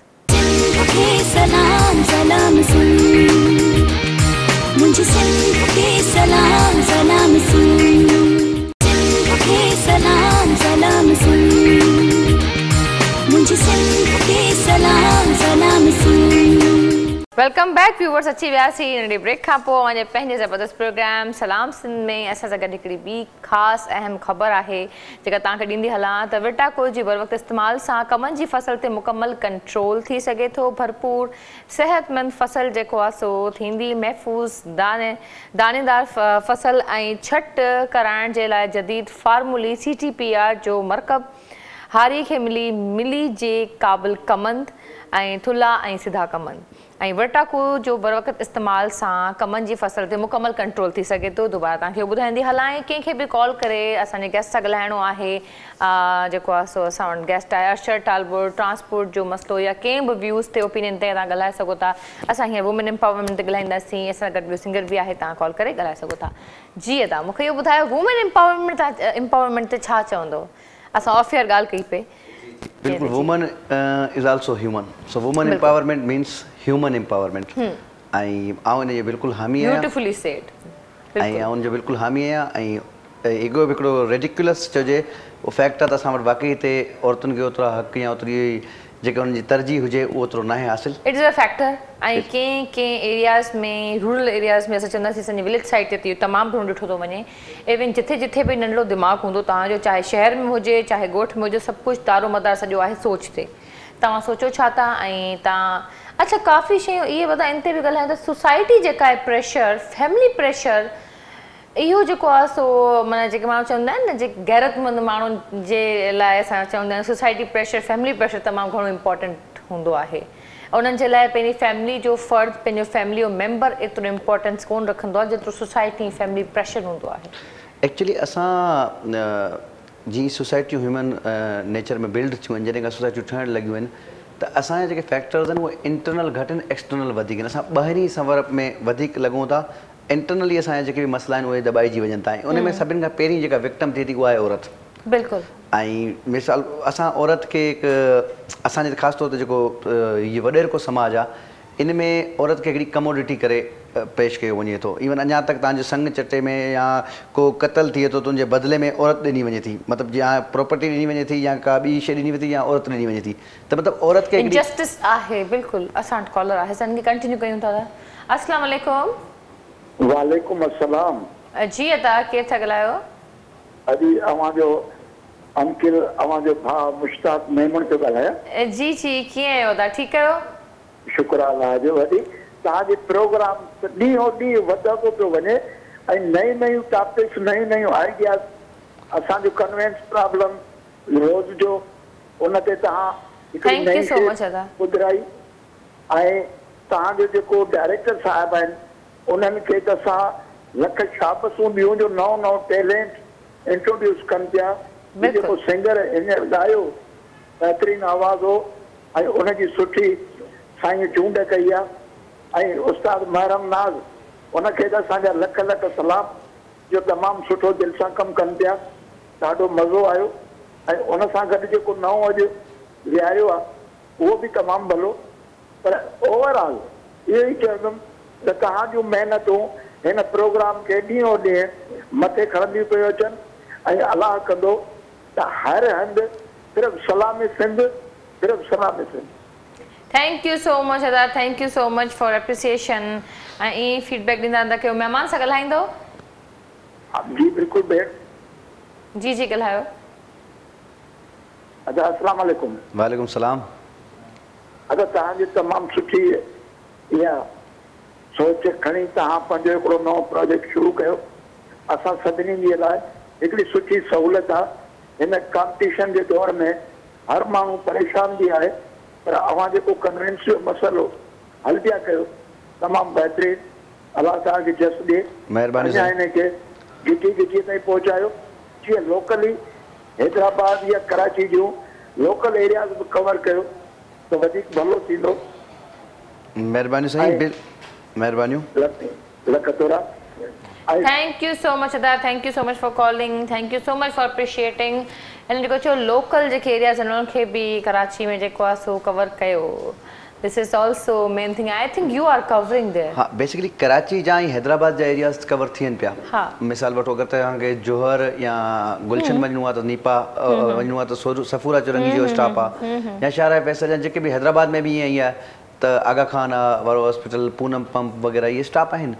सलाम सलाम सुन मुझे सिंध के सलाम सलाम सुन सिंध के सलाम सलाम सुन मुझे सिंध के सलाम सलाम सुन। Welcome back viewers. अची वियासीं नंढे ब्रेक खां पोइ असांजे पंहिंजे ज़बरदस्त प्रोग्राम सलाम सिंध में असां सां गॾु हिकिड़ी ॿी ख़ासि अहम ख़बर आहे जेका तव्हांखे ॾींदी हलां त विटाको जी बर वक़्तु इस्तेमाल सां कमनि जी फसल ते मुकमल कंट्रोल थी सघे थो। भरपूर सेहतमंद फसल जेको आहे सो थींदी महफ़ूज़ दाने दानेदार फसल ऐं छट कराइण जे लाइ जदीद फार्मूली सी टी पी आर जो मरकब हारी खे मिली मिली जे क़ाबिल कमंद ऐं थुल्हा ऐं सिधा कमंद ऐं वर्टाको जो बर वक़्तु इस्तेमाल सां कमनि जी फसल ते मुकमल कंट्रोल थी सघे थो। दुबारा तव्हांखे ॿुधाईंदी हलां कंहिंखे बि कॉल करे असांजे गेस्ट सां ॻाल्हाइणो आहे जेको आहे सो असां वटि गेस्ट आहे अर्शद टालबोर ट्रांसपोर्ट जो मसइलो या कंहिं बि व्यूज़ ते ओपिनियन ते तव्हां ॻाल्हाए सघो था। असां हीअं वुमेन एम्पावरमेंट ते ॻाल्हाईंदासीं। असां गॾु ॿियो सिंगर बि आहे तव्हां कॉल करे ॻाल्हाए सघो था। जी अदा मूंखे इहो ॿुधायो वुमेन एम्पावरमेंट तव्हां एम्पावरमेंट ते छा चवंदो? असां ऑफ एयर ॻाल्हि कई पे। बिल्कुलु woman is also human so woman empowerment means human empowerment ऐं आउं इन जो बिल्कुलु हामी आहियां। Beautifully said. ऐं आउं जो बिल्कुलु हामी आहियां ऐं एगो बि हिकिड़ो रेडिकुलस चइजे उहो फैक्ट आहे त असां वटि वाक़ई हिते औरतुनि खे ओतिरा हक़ या ओतिरी जेके हुननि जी तरजीह हुजे उहो ओतिरो न आहे हासिलु। इट इज़ अ फैक्टर ऐं कंहिं कंहिं एरियाज़ में रूरल एरियाज़ में असां चवंदासीं असांजी विलेज साइड ते इहो तमामु घणो ॾिठो थो वञे। इवन जिथे जिथे बि नंढड़ो दिमाग़ु हूंदो तव्हांजो चाहे शहर में हुजे चाहे ॻोठ में हुजे सभु कुझु दारो मदार सॼो आहे सोच ते। तव्हां सोचो छा था ऐं तव्हां अच्छा काफ़ी शयूं इहे वधा इन ते बि ॻाल्हायूं त सोसाइटी जेका आहे प्रेशर फैमिली प्रेशर इहो जेको आहे सो माना जेके माण्हू चवंदा आहिनि न जेके गैरतमंद माण्हुनि जे लाइ असां चवंदा आहियूं सोसाइटी प्रेशर फैमिली प्रेशर तमामु घणो इम्पॉर्टेंट हूंदो आहे। उन्हनि जे लाइ पंहिंजी फैमिली जो फ़र्द पंहिंजो फैमिली जो मेंबर एतिरो इम्पोर्टेंस कोन रखंदो आहे जेतिरो सोसाइटी फैमिली प्रेशर हूंदो आहे। एक्चुअली असां जीअं सोसाइटियूं ह्यूमन नेचर में बिल्ड थियूं आहिनि जॾहिं खां सोसाइटियूं ठहणु लॻियूं आहिनि त असांजा जेके फैक्टर्स आहिनि उहे इंटरनल घटि आहिनि एक्सटर्नल वधीक आहिनि। असां ॿाहिरीं संवर में वधीक लॻूं था इंटरनली असांजा जेके बि मसइला आहिनि उहे दॿाइजी वञनि था ऐं उन में सभिनि खां पहिरीं जेका विक्टम थिए थी उहा आहे औरत। बिल्कुलु। ऐं मिसाल असां औरत खे हिकु असांजे ख़ासि तौर ते जेको इहो वॾेरको समाज आहे इन में औरत खे हिकिड़ी कमोडिटी करे पेश कयो वञे थो। इवन अञा तक तव्हांजे संग चटे में या को क़तल थिए थो तुंहिंजे बदिले में औरत ॾिनी वञे थी मतिलबु या प्रॉपर्टी ॾिनी वञे थी या का ॿी शइ ॾिनी वञे थी या औरत ॾिनी वञे थी त मतिलबु औरत खे इनजस्टिस आहे। बिल्कुलु असां वटि कॉलर आहे असां कंटिन्यू कयूं था। अस्सलाम वालेकुम। वालेकुम अस्सलाम। जी अदा केरु था ॻाल्हायो? अॼु अवांजो अंकिल अवांजो भाउ मुश्ताक मेमन थो ॻाल्हायां। जी जी कीअं आहियो अदा ठीकु आहियो? शुक्र अल्लाह जो वॾी तव्हांजे प्रोग्राम ॾींहों ॾींहुं वधंदो पियो वञे ऐं नयूं नयूं टॉपिक्स नयूं नयूं आइडियाज़ असांजो कन्वेंस प्रॉब्लम रोज़ जो उन ते तव्हां हिकिड़ी Thank you नई so शइ much, अदा। ॿुधाई ऐं तव्हांजो जेको डायरेक्टर साहिब आहिनि उन्हनि खे त असां लख शाबसूं ॿियूं जो नओं नओं टैलेंट इंट्रोड्यूस कनि पिया। बिल्कुलु। जेको सिंगर हींअर ॻायो बहितरीनु आवाज़ हो ऐं उनजी सुठी साईं चूंड कई आहे ऐं उस्ताद महरम नाज़ उनखे त असांजा लख लख सलाम जो तमामु सुठो दिलि सां कमु कनि पिया। ॾाढो मज़ो आयो ऐं उन सां गॾु जेको नओं अॼु विहारियो आहे उहो बि तमामु भलो। पर ओवरऑल इहो ई चवंदुमि त तव्हां जूं महिनतूं हिन प्रोग्राम खे ॾींहों ॾींहुं मथे खणंदियूं पियूं अचनि ऐं अलाह कंदो त हर हंधि सिर्फ़ु सलाम सिंध सिर्फ़ु सलाम Sindh. Thank you so much अदा, thank you so much for appreciation ऐं ईअं फीडबैक ॾींदा रहंदा कयो। महिमान सां ॻाल्हाईंदो? जी बिल्कुलु भेण। जी जी ॻाल्हायो। अच्छा अस्सलाम वालेकुम। वालेकुम सलाम। अच्छा तव्हांजी तमामु सुठी इहा सोच खणी तव्हां पंहिंजो हिकिड़ो नओं प्रोजेक्ट शुरू कयो। असां सभिनी जे लाइ हिकिड़ी सुठी सहूलियत आहे। हिन कॉम्पिटिशन जे दौर में हर माण्हू परेशान बि आहे पर अव्हां जेको कन्विंस जो मसइलो हल पिया कयो तमामु बहितरीनु। अलाह तव्हांखे जस ॾिए। महिरबानी अञा हिनखे गिटी गिटी ताईं पहुचायो जीअं लोकली हैदराबाद या कराची जूं लोकल एरियाज़ बि कवर कयो त वधीक भलो थींदो। महिरबानी साईं। बिल महिरबानियूं। लख तोरा। थैंक यू सो मच अदा, thank you so much for calling, thank you so much for appreciating. हिन जेको चयो लोकल जेके एरियाज़ आहिनि उन्हनि खे बि कराची में जेको आहे सो कवर कयो। This is also main thing. I think you are covering there. हाँ बेसिकली कराची जा ऐं हैदराबाद जा एरियाज़ कवर थियनि पिया। हा। मिसाल वठो अगरि तव्हांखे जोहर या गुलशन वञिणो आहे त नीपा वञिणो आहे त सोरू सफूरा चुरंगी जो स्टॉप आहे या शाहरा फैसल या जेके बि हैदराबाद में बि ईअं ई आहे त आगा खान आहे वारो हॉस्पिटल पूनम पंप वग़ैरह इहे स्टॉप आहिनि।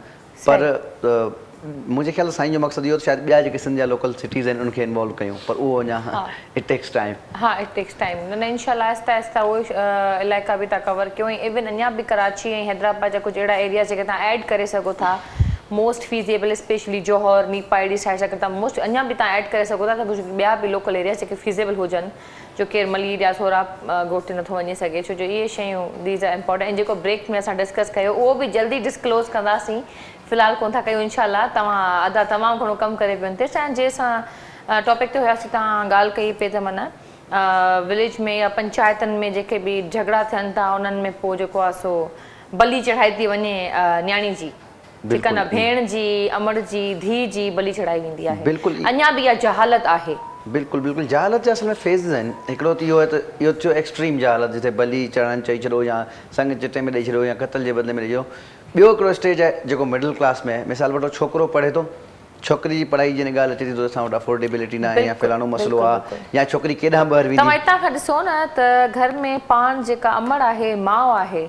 पर मुंहिंजे ख़्याल साईं जो मक़सदु इहो शायदि ॿिया जेके सिंध जा लोकल सिटीज़ आहिनि उनखे इन्वॉल्व कयूं पर उहो अञा इट टेक्स टाइम। हाँ इट टेक्स टाइम। न इंशाल्लाह आहिस्ता आहिस्ता उहे इलाइक़ा बि था कवर कयूं ऐं इवन अञा बि कराची ऐं हैदराबाद जा कुझु अहिड़ा एरिया जेके तव्हां ऐड करे सघो था मोस्ट फीज़ेबल स्पेशली जोहर नीपा अहिड़ी साइड सां तव्हां मोस्ट अञा बि तव्हां ऐड करे सघो था त कुझु ॿिया बि लोकल एरिया जेके फीज़ेबल हुजनि जो केरु मलीर या थोरा ॻोठ नथो वञी सघे छो जो इहे शयूं दीज़ आर इम्पॉर्टेंट। ऐं जेको ब्रेक में असां डिस्कस कयो उहो बि जल्दी डिस्क्लोज़ कंदासीं। फ़िलहाल कोन था कयूं इंशाल्लाह। तव्हां अदा तमामु घणो कमु करे पियो ते ऐं जंहिंसां टॉपिक ते हुयासीं तव्हां ॻाल्हि कई पे त माना विलेज में या पंचायतनि में जेके बि झगड़ा थियनि था उन्हनि में पोइ जेको आहे सो बली चढ़ाई थी वञे न्याणी जी ठीक आहे न भेण जी अमड़ जी धी जी बली चढ़ाई वेंदी आहे। बिल्कुलु अञा बि इहा जहालत आहे। बिल्कुलु बिल्कुलु जहालत जा असल में फेज़िस आहिनि। हिकिड़ो त इहो आहे त इहो थियो एक्सट्रीम जहालत जिते बली चढ़णु चई छॾो या संग चिटे में ॾेई छॾियो या क़तल जे बदिले में ॾेई छॾियो। ॿियो हिकिड़ो स्टेज आहे जेको मिडिल क्लास में आहे। मिसाल वठो छोकिरो पढ़े थो छोकिरी जी पढ़ाई जी ॻाल्हि अचे थी त असां वटि अफोर्डेबिलिटी न आहे या फलाणो मसइलो आहे या छोकिरी केॾांहुं ॿाहिरि वेंदी। तव्हां हितां खां ॾिसो न त घर में पाण जेका अमड़ आहे माउ आहे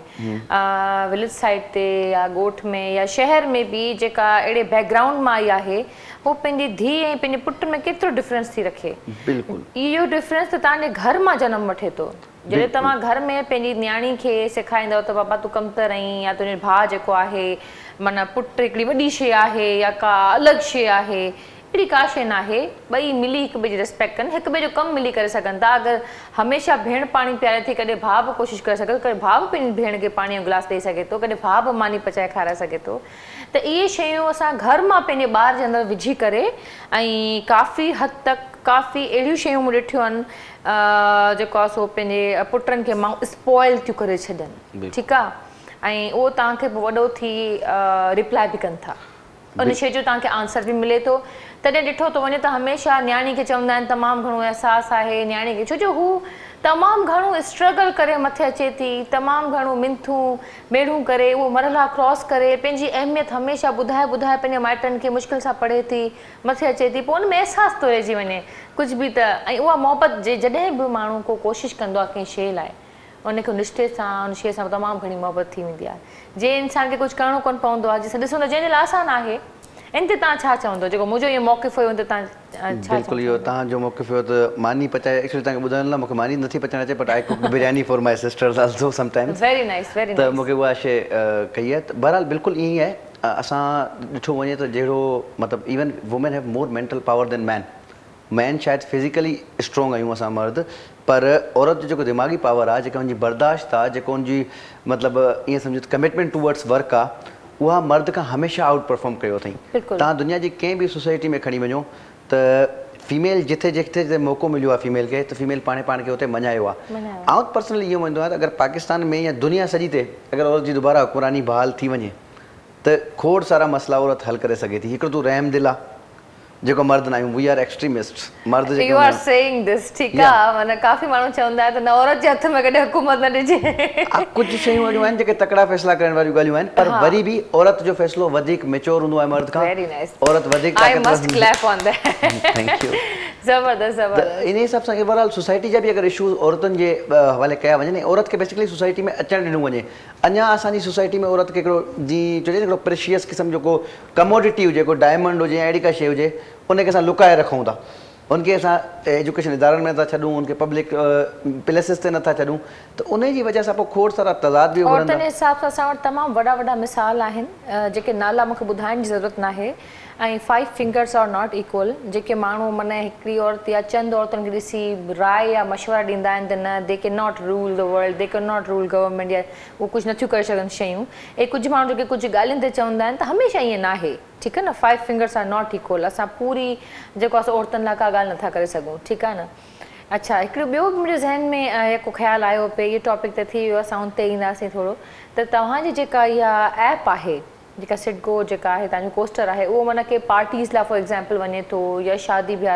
विलेज साइड ते या ॻोठ में या शहर में बि जेका अहिड़े बैकग्राउंड मां आई आहे उहो पंहिंजी धीउ ऐं पंहिंजे पुट में केतिरो डिफरेंस थी रखे। बिल्कुलु इहो डिफरेंस त तव्हांजे घर मां जनम वठे थो। जॾहिं तव्हां घर में पंहिंजी न्याणी खे सेखारींदव त बाबा तूं कमु त रहीं या तुंहिंजो भाउ जेको आहे माना पुट हिकिड़ी वॾी शइ आहे या का अलॻि शइ आहे अहिड़ी का शइ न आहे। ॿई मिली हिक ॿिए जी रिस्पेक्ट कनि हिक ॿिए जो कमु मिली करे सघनि था। अगरि हमेशह भेण पाणी पीआरे थी कॾहिं भाउ बि कोशिशि करे सघे थो कॾहिं भाउ बि पंहिंजी भेण खे पाणी जो गिलास ॾेई सघे थो कॾहिं भाउ बि मानी पचाए खाराए सघे थो। त इहे शयूं असां घर मां पंहिंजे ॿार जे अंदरि विझी करे ऐं काफ़ी हद तक काफ़ी अहिड़ियूं शयूं मूं ॾिठियूं आहिनि जेको आहे सो पंहिंजे पुटनि खे मां स्पॉइल थियूं करे छॾनि ठीकु आहे ऐं उहो तव्हांखे वॾो थी रिप्लाई बि कनि था उन शइ जो तव्हांखे आंसर बि मिले थो। तॾहिं ॾिठो थो वञे त हमेशह न्याणी खे चवंदा आहिनि तमामु घणो अहसासु आहे न्याणी खे छो जो हू तमामु घणो स्ट्रगल करे मथे अचे थी तमामु घणो मिंथूं ॿेड़ूं करे उहो मरहला क्रॉस करे पंहिंजी अहमियत हमेशह ॿुधाए ॿुधाए पंहिंजे माइटनि खे मुश्किल सां पढ़े थी मथे अचे थी पोइ उन में अहसासु थो रहिजी वञे कुझु बि त ऐं उहा मोहबत जे जॾहिं बि माण्हू को कोशिशि कंदो आहे कंहिं शइ लाइ उनखे निश्ठे सां उन शइ सां तमामु घणी मोहबत थी वेंदी आहे। जे इंसान खे कुझु करिणो कोन पवंदो आहे जिते ॾिसो त जंहिंजे लाइ आसानु आहे इन ते तव्हां छा चवंदो जेको मुंहिंजो इहो मौक़िफ़ हुयो त तव्हां बिल्कुलु इहो तव्हांजो मौक़िफ़ हुयो त मानी पचाए एक्चुअली तव्हांखे ॿुधाइण लाइ मूंखे मानी नथी पचाइण अचे but I cook biryani for my sisters also sometimes very nice very त मूंखे उहा शइ कई आहे त बहरहाल बिल्कुलु ईअं ई आहे। असां ॾिठो वञे त जहिड़ो मतिलबु even women have more mental power than man man शायदि फिज़िकली स्ट्रॉन्ग आहियूं असां मर्द पर औरत जो जेको दिमाग़ी पावर आहे, जेका हुनजी बर्दाश्त आहे, जेको हुनजी मतिलबु ईअं सम्झो कमिटमेंट टूवर्ड्स वर्क आहे, उहा मर्द खां हमेशह आउट परफॉर्म कयो अथई। तव्हां दुनिया जी कंहिं बि सोसाइटी में खणी वञो त फीमेल जिथे जिथे जिथे मौक़ो मिलियो आहे फीमेल खे, त फीमेल पाणे पाण खे हुते मञायो आहे। आउं पर्सनली इहो मञंदो आहियां त अगरि पाकिस्तान में या दुनिया सॼी ते अगरि औरत जी दुबारा हुकुमरानी बहाल थी वञे त खोड़ सारा मसइला औरत हल करे सघे थी। हिकिड़ो तूं रहम दिल आहे, जेको मर्द न आहियूं, वी आर एक्सट्रीमिस्ट मर्द। यू आर सेइंग दिस, ठीकु आहे, माना काफ़ी माण्हू चवंदा आहिनि त न औरत जे हथ में कॾहिं हुकूमत न ॾिजे। कुझु शयूं अहिड़ियूं आहिनि जेके तकड़ा फ़ैसिला करण वारियूं ॻाल्हियूं आहिनि, पर वरी बि औरत जो फ़ैसिलो वधीक मैच्योर हूंदो आहे मर्द खां। वेरी नाइस, औरत वधीक I must clap on that. Thank you. ज़बरदस्त ज़बरदस्त। इन हिसाब सां ओवरऑल सोसाइटी जा बि अगरि इशूज़ औरतुनि जे हवाले कया वञनि, औरत खे बेसिकली सोसाइटी में अचणु ॾिनो वञे। अञा असांजी सोसाइटी में औरत खे हिकिड़ो जी चइजे हिकिड़ो प्रेशियस क़िस्म जो को कमोडिटी हुजे, को डायमंड हुजे या अहिड़ी का शइ हुजे, उनखे असां लुकाए रखूं था। उनखे असां एजुकेशन इदारनि में था छॾूं, उनखे पब्लिक प्लेसिस ते नथा छॾूं, त उन जी वजह सां पोइ खोड़ सारा तज़ाद बि औरतुनि जे हिसाब सां असां वटि तमामु वॾा वॾा मिसाल आहिनि, जेके नाला मूंखे ॿुधाइण जी ज़रूरत न आहे। ऐं five fingers are not equal, जेके माण्हू माना हिकिड़ी औरत या चंद औरतुनि खे ॾिसी राय या मशवरा ॾींदा आहिनि त न, they can not rule the world, they can not rule government, या उहो कुझु नथियूं करे सघनि शयूं। ऐं कुझु माण्हू जेके कुझु ॻाल्हियुनि ते चवंदा आहिनि त हमेशह ईअं न आहे, ठीकु आहे न। Five fingers are not equal, असां पूरी जेको असां औरतुनि लाइ का ॻाल्हि नथा करे सघूं, ठीकु आहे न। अच्छा, हिकिड़ो ॿियो बि मुंहिंजे ज़हन में हिकु ख़्यालु आयो पे, इहो टॉपिक त थी वियो, असां उन ते ईंदासीं थोरो। त तव्हांजी जेका इहा ऐप आहे, जेका सिडको जेका आहे तव्हांजो कोस्टर आहे, उहो माना के पार्टीज़ लाइ फॉर एग्ज़ाम्पल वञे थो या शादी ब्याह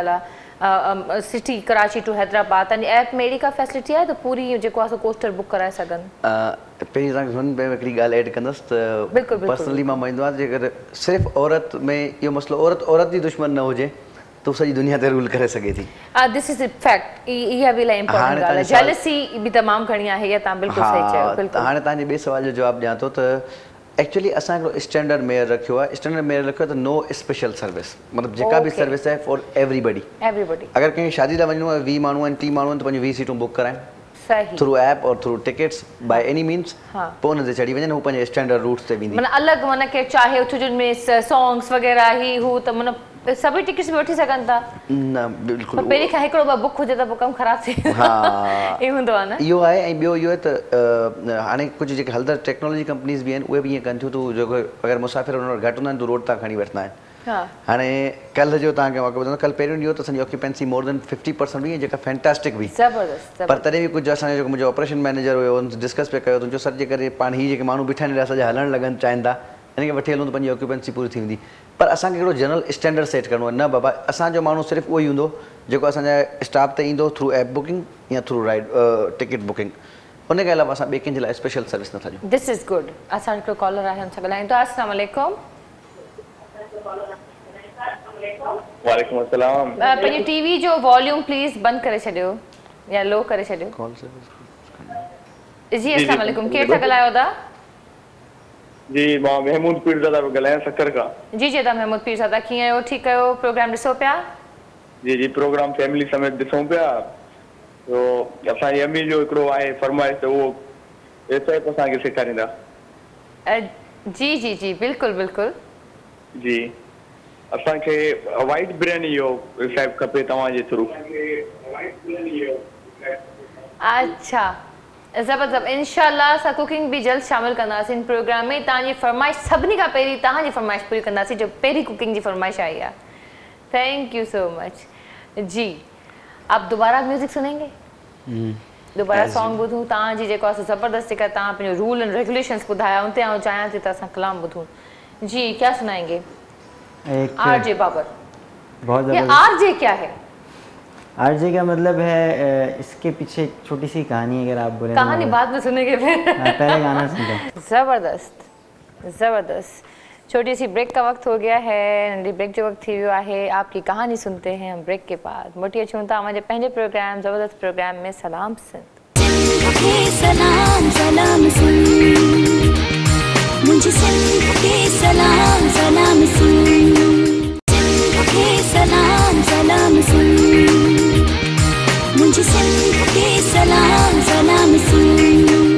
लाइ सिटी कराची टू हैदराबाद, तव्हांजी ऐप में अहिड़ी का फैसिलिटी आहे त पूरी जेको आहे कोस्टर बुक कराए सघनि? पहिरीं तव्हांखे हुन में हिकिड़ी ॻाल्हि एड कंदुसि त बिल्कुलु पर्सनली मां मञंदो आहियां जेकर सिर्फ़ु औरत में इहो मसइलो औरत औरत जी दुश्मन न हुजे त सॼी दुनिया ते रूल करे सघे थी। दिस इज़ फैक्ट, इहा बि इलाही इंपॉर्टेंट ॻाल्हि आहे। जेलसी बि तमामु घणी आहे, इहा तव्हां बिल्कुलु सही चयो। बिल्कुलु। हाणे तव्हांजे ॿिए सुवाल जो जवाबु ॾियां थो त एक्चुअली असां हिकिड़ो स्टैंडर्ड मेयर रखियो आहे। स्टैंडर्ड मेयर रखियो आहे त नो स्पेशल सर्विस, मतिलबु जेका बि सर्विस आहे फॉर एवरीबडी। एवरीबडी अगरि कंहिं शादी लाइ वञिणो आहे, वीह माण्हू आहिनि, टीह माण्हू आहिनि, त पंहिंजूं वीह सीटूं बुक कराइनि थ्रू ऐप और through tickets by any means, पोइ हुन ते चढ़ी वञनि, हू पंहिंजे स्टैंडर्ड रूट्स ते वेंदी। माना अलॻि माना के चाहे उथजनि में सॉन्ग्स वग़ैरह ही हू त माना सभई टिकट्स बि वठी सघनि था? न बिल्कुलु, पहिरीं खां हिकिड़ो ॿ बुक हुजे त पोइ कमु ख़राबु थी वेंदो। हा, इहो हूंदो आहे न। इहो आहे। ऐं ॿियो इहो आहे त हाणे कुझु जेके हलंदड़ टेक्नोलॉजी कंपनीज़ बि आहिनि, उहे बि ईअं कनि थियूं, तूं जेको अगरि मुसाफ़िर हुन वटि घटि हूंदा आहिनि, तूं रोड तां खणी वठंदा आहिनि। हाणे कल्ह जो तव्हांखे मौक़ो ॿुधाईंदो, कल्ह पहिरियों ॾींहुं त असांजी occupancy more than fifty percent हुई, जेका फैंटास्टिक हुई। पर तॾहिं बि कुझु असांजो जेको मुंहिंजो ऑपरेशन मैनेजर हुयो, हुन डिस्कस पिया कयो, तुंहिंजो सर जे करे पाण हीअ जेके माण्हू बीठा आहिनि असांजा हलणु लॻनि चाहिनि था, हिन खे वठी हलूं त पंहिंजी ऑक्यूपेंसी पूरी थी वेंदी। पर असांखे हिकिड़ो जनरल स्टैंडर्ड सेट करिणो आहे। न बाबा, असांजो माण्हू सिर्फ़ु उहो ई हूंदो जेको असांजा स्टाफ ते ईंदो थ्रू ऐप बुकिंग या थ्रू राइड टिकट बुकिंग। उनखे अलावा असां ॿिए कंहिंजे लाइ स्पेशल सर्विस नथा ॾियूं। This is good. असां हिकिड़ो कॉलर आहे, हुन सां ॻाल्हायूं था। अस्सलाम वालेकुम। वालेकुम अस्सलाम। पंहिंजी टीवी जो वॉल्यूम प्लीज़ बंदि करे छॾियो या लो करे छॾियो। जी अस्सलाम वालेकुम, केरु था ॻाल्हायो था? जी मां महमूद पीरज़ादा पियो ॻाल्हायां सक्कर खां। जी जी, तव्हां महमूद पीरज़ादा, कीअं आहियो? ठीकु आहियो? प्रोग्राम ॾिसो पिया? जी जी, प्रोग्राम फैमिली समेत ॾिसूं पिया। तो असांजी अम्मी जो हिकिड़ो आहे फरमाइश, त उहो रेसिपी असांखे सेखारींदा? जी जी जी, बिल्कुलु बिल्कुलु। जी, असांखे वाइट बिरयानी जो रेसिपी खपे तव्हांजे थ्रू। अच्छा, ज़बरदस्त। इंशाल्लाह असां कुकिंग बि जल्द शामिल कंदासीं इन प्रोग्राम में। तव्हांजी फरमाइश सभिनी खां पहिरीं तव्हांजी फरमाइश पूरी कंदासीं, जो पहिरीं कुकिंग जी फरमाइश आई आहे। Thank you so much. जी, आप दोबारा म्यूज़िक सुनेंगे? दोबारा सॉन्ग ॿुधूं तव्हांजी जेको आहे ज़बरदस्त, जेका तव्हां पंहिंजो रूल एंड रेगुलेशंस ॿुधाया, उन ते आउं चाहियां थी त असां कलाम ॿुधूं। जी, क्या सुनाएंगे? आरजे बाबर। बहुत ज़बरदस्त। आरजे क्या है? आरजे का मतलब है इसके पीछे एक छोटी सी कहानी, अगर आप बोले। कहानी बाद में सुनेंगे फिर। पहले गाना सुनते। ज़बरदस्त ज़बरदस्त। छोटी सी ब्रेक का वक्त हो गया है, नंढी ब्रेक जो वक्त थी वियो आहे। आपकी कहानी सुनते हैं हम ब्रेक के बाद। मोटी अचूं था मुंहिंजे पंहिंजे प्रोग्राम ज़बरदस्त प्रोग्राम में सलाम सिंध। सलाम सलाम सिंध, मुझे सिंध के सलाम सलाम सिंध, सिंध के सलाम सलाम सिंध, मुझे सिंध के सलाम सलाम सिंध।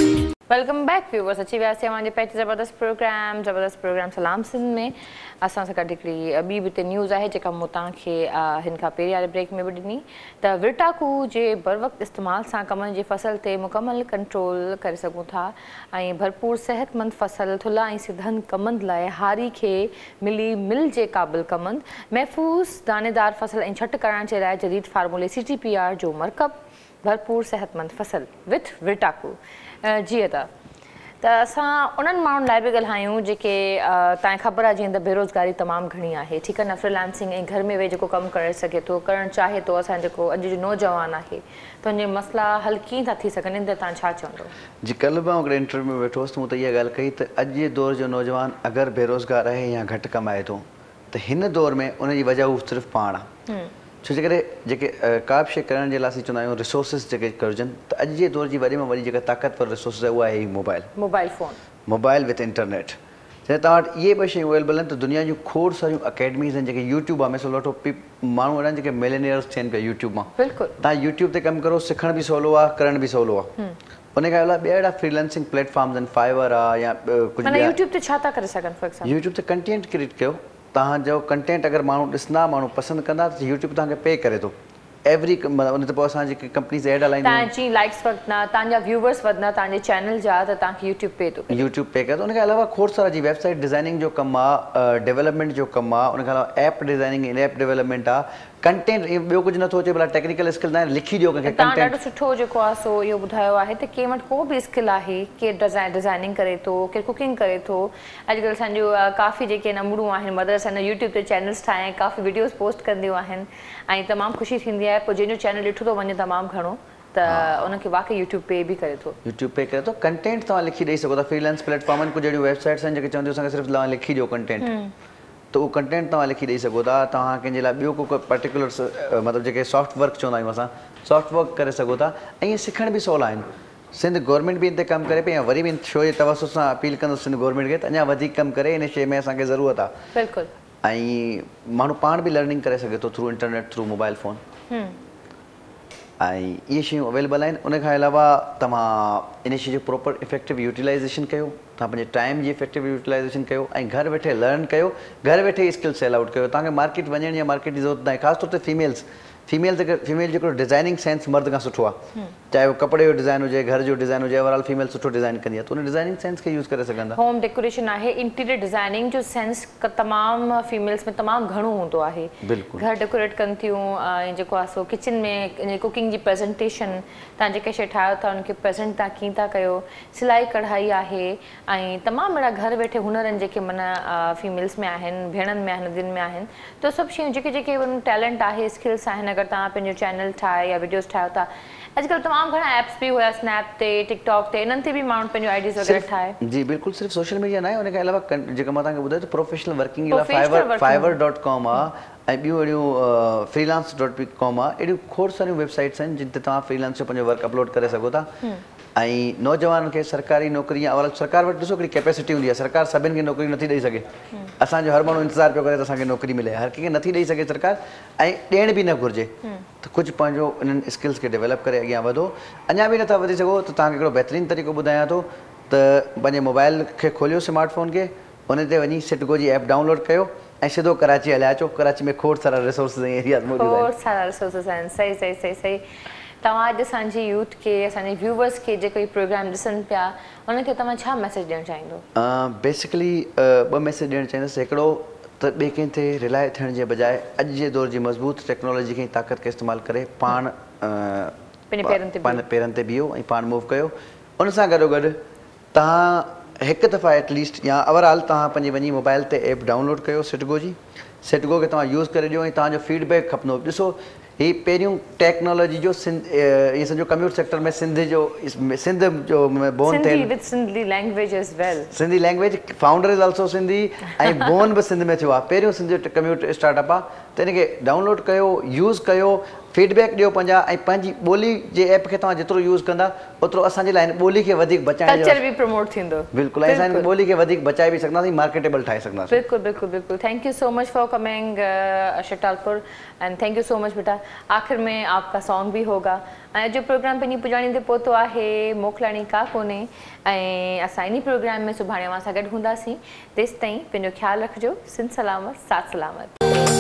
वेलकम बैक व्यूवर्स, अची वियासीं अवांजे पंहिंजे ज़बरदस्त प्रोग्राम ज़बरदस्त प्रोग्राम सलाम सिंध में। असां सां गॾु हिकिड़ी ॿी बि हिते न्यूज़ आहे जेका मूं तव्हांखे हिन खां पहिरीं वारे ब्रेक में बि ॾिनी त विर्टाकू जे बर वक़्तु इस्तेमाल सां कमनि जी फसल ते मुकमल कंट्रोल करे सघूं था ऐं भरपूर सेहतमंद फसल थुल्हा ऐं सिधनि कमंद लाइ हारी खे मिली मिल जे क़ाबिल कमंद महफ़ूज़ दाणेदार फसल ऐं छट करण जे लाइ जदीद फार्मूले सी टी पी आर जो मरकब भरपूर सेहतमंद फसल विथ विर्टाकू। जीअं त त असां उन्हनि माण्हुनि लाइ बि ॻाल्हायूं जेके तव्हांखे ख़बर आहे जीअं त बेरोज़गारी तमामु घणी आहे, ठीकु आहे न, फ्रीलांसिंग ऐं घर में वेही जेको कमु करे सघे थो करणु चाहे थो, असांजो जेको अॼु जो नौजवान आहे त उनजे मसइला हल कीअं था थी सघनि, इन ते तव्हां छा चवंदो? जी, कल्ह मां हिकिड़े इंटरव्यू में वेठो हुउसि त मूं त इहा ॻाल्हि कई त अॼु जे दौर जो नौजवान अगरि बेरोज़गार आहे या घटि कमाए थो त हिन दौर में उनजी वजह हू सिर्फ़ु पाण आहे। छो जे करे जेके का बि शइ करण जे लाइ असीं चवंदा आहियूं रिसोर्सिस जेके करिजनि, त अॼु जे दौर जी वॾे में वॾी जेका ताक़तवर रिसोर्सिस आहे उहा आहे mobile mobile phone mobile with internet. जॾहिं तव्हां वटि इहे ॿ शयूं अवेलेबल आहिनि त दुनिया जूं खोड़ सारियूं अकेडमीज़ आहिनि जेके यूट्यूब आहे मिसाल वठो माण्हू अहिड़ा आहिनि जेके मिलेनियर्स थियनि पिया यूट्यूब मां। बिल्कुलु तव्हां यूट्यूब ते कमु करो, सिखण बि सवलो आहे, करण बि सवलो आहे। उन खां अलावा ॿिया अहिड़ा फ्रीलांसिंग प्लेटफॉर्म्स आहिनि, फाइवर आहे या कुझु यूट्यूब ते छा था करे सघनि? फॉर एग्जांपल यूट्यूब ते कंटेंट क्रिएट कयो, तव्हांजो कंटेंट अगरि माण्हू ॾिसंदा, माण्हू पसंदि कंदा त यूट्यूब तव्हांखे पे करे थो एवरी, मतिलबु उन ते पोइ असां जेके कंपनीज़ एड हलाईंदा आहियूं तव्हांजी लाइक्स वधंदा, तव्हांजा व्यूवर्स वधंदा तव्हांजे चैनल जा, त तव्हांखे यूट्यूब पे थो यूट्यूब पे करे। उन खां अलावा खोड़ सारा जी वेबसाइट डिज़ाइनिंग जो कमु आहे, डेवलपमेंट जो कमु आहे, उन खां अलावा ऐप डिज़ाइनिंग इन ऐप डेवलपमेंट आहे, कंटेंट ॿियो कुझु नथो अचे भला टेक्निकल स्किल न लिखी ॾियो कंहिंखे कंटेंट। ॾाढो सुठो जेको आहे सो इहो ॿुधायो आहे त कंहिं वटि को बि स्किल आहे, केरु डिज़ाइन डिज़ाइनिंग करे थो, केरु कुकिंग करे थो। अॼुकल्ह असांजो काफ़ी जेके नमूरूं आहिनि मदर्स आहिनि यूट्यूब ते चैनल्स ठाहे काफ़ी वीडियोस पोस्ट कंदियूं आहिनि ऐं तमामु ख़ुशी थींदी आहे पोइ जंहिंजो चैनल ॾिठो थो वञे तमामु घणो त उनखे वाक़ई यूट्यूब पे बि करे थो यूट्यूब पे करे थो कंटेंट तव्हां लिखी ॾेई सघो था। फ्रीलांस प्लेटफॉर्म आहिनि, कुझु अहिड़ियूं वेबसाइट्स आहिनि जेके चवंदियूं असांखे सिर्फ़ु तव्हां लिखी ॾियो कंटेंट, त उहो कंटेंट तव्हां लिखी ॾेई सघो था। तव्हां कंहिंजे लाइ ॿियो को पर्टिकुलर मतिलबु जेके सॉफ्ट वर्क चवंदा आहियूं असां सॉफ्ट वर्क करे सघो था ऐं इहे सिखण बि सवला आहिनि। सिंध गवर्नमेंट बि इन ते कमु करे पई ऐं वरी बि शो जे तवसुस सां अपील कंदुसि सिंध गवर्नमेंट खे त अञा वधीक कमु करे, इन शइ में असांखे ज़रूरत आहे। बिल्कुलु। ऐं माण्हू पाण बि लर्निंग करे सघे थो through internet through mobile phone ऐं इहे शयूं अवेलेबल आहिनि। उन खां अलावा तव्हां इन शइ जो प्रॉपर इफेक्टिव यूटिलाइज़ेशन कयो, तव्हां पंहिंजे टाइम जी इफेक्टिव यूटिलाइज़ेशन कयो ऐं घर वेठे लर्न कयो, घर वेठे ई स्किल सेल आउट कयो। तव्हांखे मार्केट वञण या मार्केट जी ज़रूरत न आहे, ख़ासि तौर ते फीमेल्स फीमेल जेके फीमेल जेको डिज़ाइनिंग सेंस मर्द खां सुठो आहे, चाहे उहो कपिड़े जो डिज़ाइन हुजे, घर जो डिज़ाइन हुजे, ओवरऑल फीमेल सुठो डिज़ाइन कंदी आहे त उन डिज़ाइनिंग सेंस खे यूज़ करे सघंदा। होम डेकोरेशन आहे, इंटीरियर डिज़ाइनिंग जो सेंस तमामु फीमेल्स में तमामु घणो हूंदो आहे। बिल्कुलु घर डेकोरेट कनि थियूं ऐं जेको आहे सो किचन में कुकिंग जी प्रेज़ेंटेशन, तव्हां जेके शइ ठाहियो था उनखे प्रेज़ेंट तव्हां कीअं था कयो, सिलाई कढ़ाई आहे ऐं तमामु अहिड़ा घर वेठे हुनर आहिनि जेके माना फीमेल्स में आहिनि, भेणनि में आहिनि, नदियुनि में आहिनि। त सभु शयूं जेके जेके टैलेंट आहे, स्किल्स आहिनि, अगरि तव्हां पंहिंजो चैनल ठाहे या वीडियोस ठाहियो था, अॼुकल्ह तमामु घणा एप्स बि हुया स्नैप ते, टिकटॉक ते, इन्हनि ते बि माण्हू पंहिंजो आइडियाज़ वग़ैरह ठाहे। जी बिल्कुलु, सिर्फ़ु सोशल मीडिया न आहे, उन खां अलावा जेका मां तव्हांखे ॿुधायो त प्रोफेशनल वर्किंग जे लाइ फाइवर फाइवर डॉट कॉम आहे ऐं ॿियूं अहिड़ियूं फ्रीलांस डॉट कॉम आहे। अहिड़ियूं खोड़ सारियूं वेबसाइट्स आहिनि जिन ते तव्हां फ्रीलांस जो पंहिंजो वर्क अपलोड करे सघो था। ऐं नौजवान खे सरकारी नौकिरी या अवल सरकार वटि ॾिसो हिकिड़ी कैपेसिटी हूंदी आहे, सरकार सभिनि खे नौकिरी नथी ॾेई सघे। असांजो हर माण्हू इंतज़ारु पियो करे त असांखे नौकिरी मिले, हर कंहिंखे नथी ॾेई सघे सरकार ऐं ॾियण बि न घुरिजे। त कुझु पंहिंजो इन्हनि स्किल्स खे डेवलप करे अॻियां वधो। अञा बि नथा वधी सघो त तव्हांखे हिकिड़ो बहितरीनु तरीक़ो ॿुधायां थो त पंहिंजे मोबाइल खे खोलियो स्मार्टफोन खे, उन ते वञी सिटगो जी ऐप डाउनलोड कयो ऐं सिधो कराची हलिया अचो। कराची में खोड़ सारा रिसोर्सिस ऐं एरियाज़ मौजूदु आहिनि। खोड़ सारा रिसोर्सिस आहिनि। सही सही सही सही तव्हां अॼु असांजी यूथ खे, असांजे व्यूवर्स खे जेको हीउ प्रोग्राम ॾिसनि पिया उनखे तव्हां छा मैसेज ॾियणु चाहींदो? बेसिकली ॿ मैसेज ॾियणु चाहींदुसि। हिकिड़ो त ॿिए कंहिं ते रिलाए थियण जे बजाए अॼु जे दौर जी मज़बूत टेक्नोलॉजी खे ताक़त खे इस्तेमालु करे पाण पंहिंजे पेरनि ते बीहो ऐं पाण मूव कयो। उन सां गॾोगॾु तव्हां हिकु दफ़ा एटलीस्ट या ओवरऑल तव्हां पंहिंजी वञी मोबाइल ते ऐप डाउनलोड कयो सिटगो जी। सिटगो खे तव्हां यूज़ करे ॾियो ऐं तव्हांजो फीडबैक खपंदो। ॾिसो ही पहिरियों टेक्नोलॉजी जो सिंध इहे सम्झो कम्यूट सेक्टर में सिंध जो सिंध जो बोन थियल Sindhi language founder is also Sindhi ऐं बोन बि सिंध में थियो आहे। पहिरियों सिंध जो कम्यूट स्टार्टअप आहे त हिनखे डाउनलोड कयो, यूज़ कयो फीडबैक ॾियो पंहिंजा ऐं पंहिंजी ॿोली जे ऐप खे तव्हां जेतिरो यूज़ कंदा ओतिरो असांजे लाइ ॿोली खे वधीक बचाइण कल्चर बि प्रमोट थींदो बिल्कुलु ऐं असां ॿोली खे वधीक बचाए बि सघंदासीं मार्केटेबल ठाहे सघंदासीं बिल्कुलु बिल्कुलु बिल्कुलु thank you so much for coming Shatalpur and thank you so much बेटा आखिर में आपका सॉन्ग भी होगा ऐं जो प्रोग्राम पंहिंजी पुॼाणी ते पहुतो आहे मोकिलाणी का कोन्हे ऐं असां इन प्रोग्राम में सुभाणे अवां सां गॾु हूंदासीं तेसि ताईं पंहिंजो ख़्यालु रखिजो सिंध सलामत साथ सलामत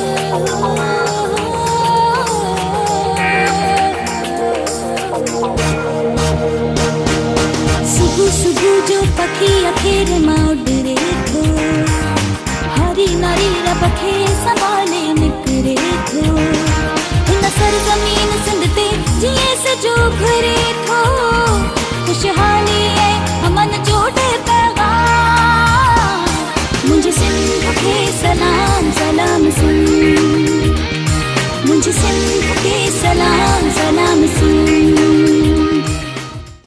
सुबह सुबह जो पखी अखेर मां उड़े थो हरी नारी रब खे संभाले निकिरे थो हिन सरज़मीन सिंध ते जीअं सजो घुरे थो खुशहाली ऐं अमन जो पैगाम मुंहिंजे सिंध खे सलाम सलाम सिंध मुंहिंजे सिंध खे सलाम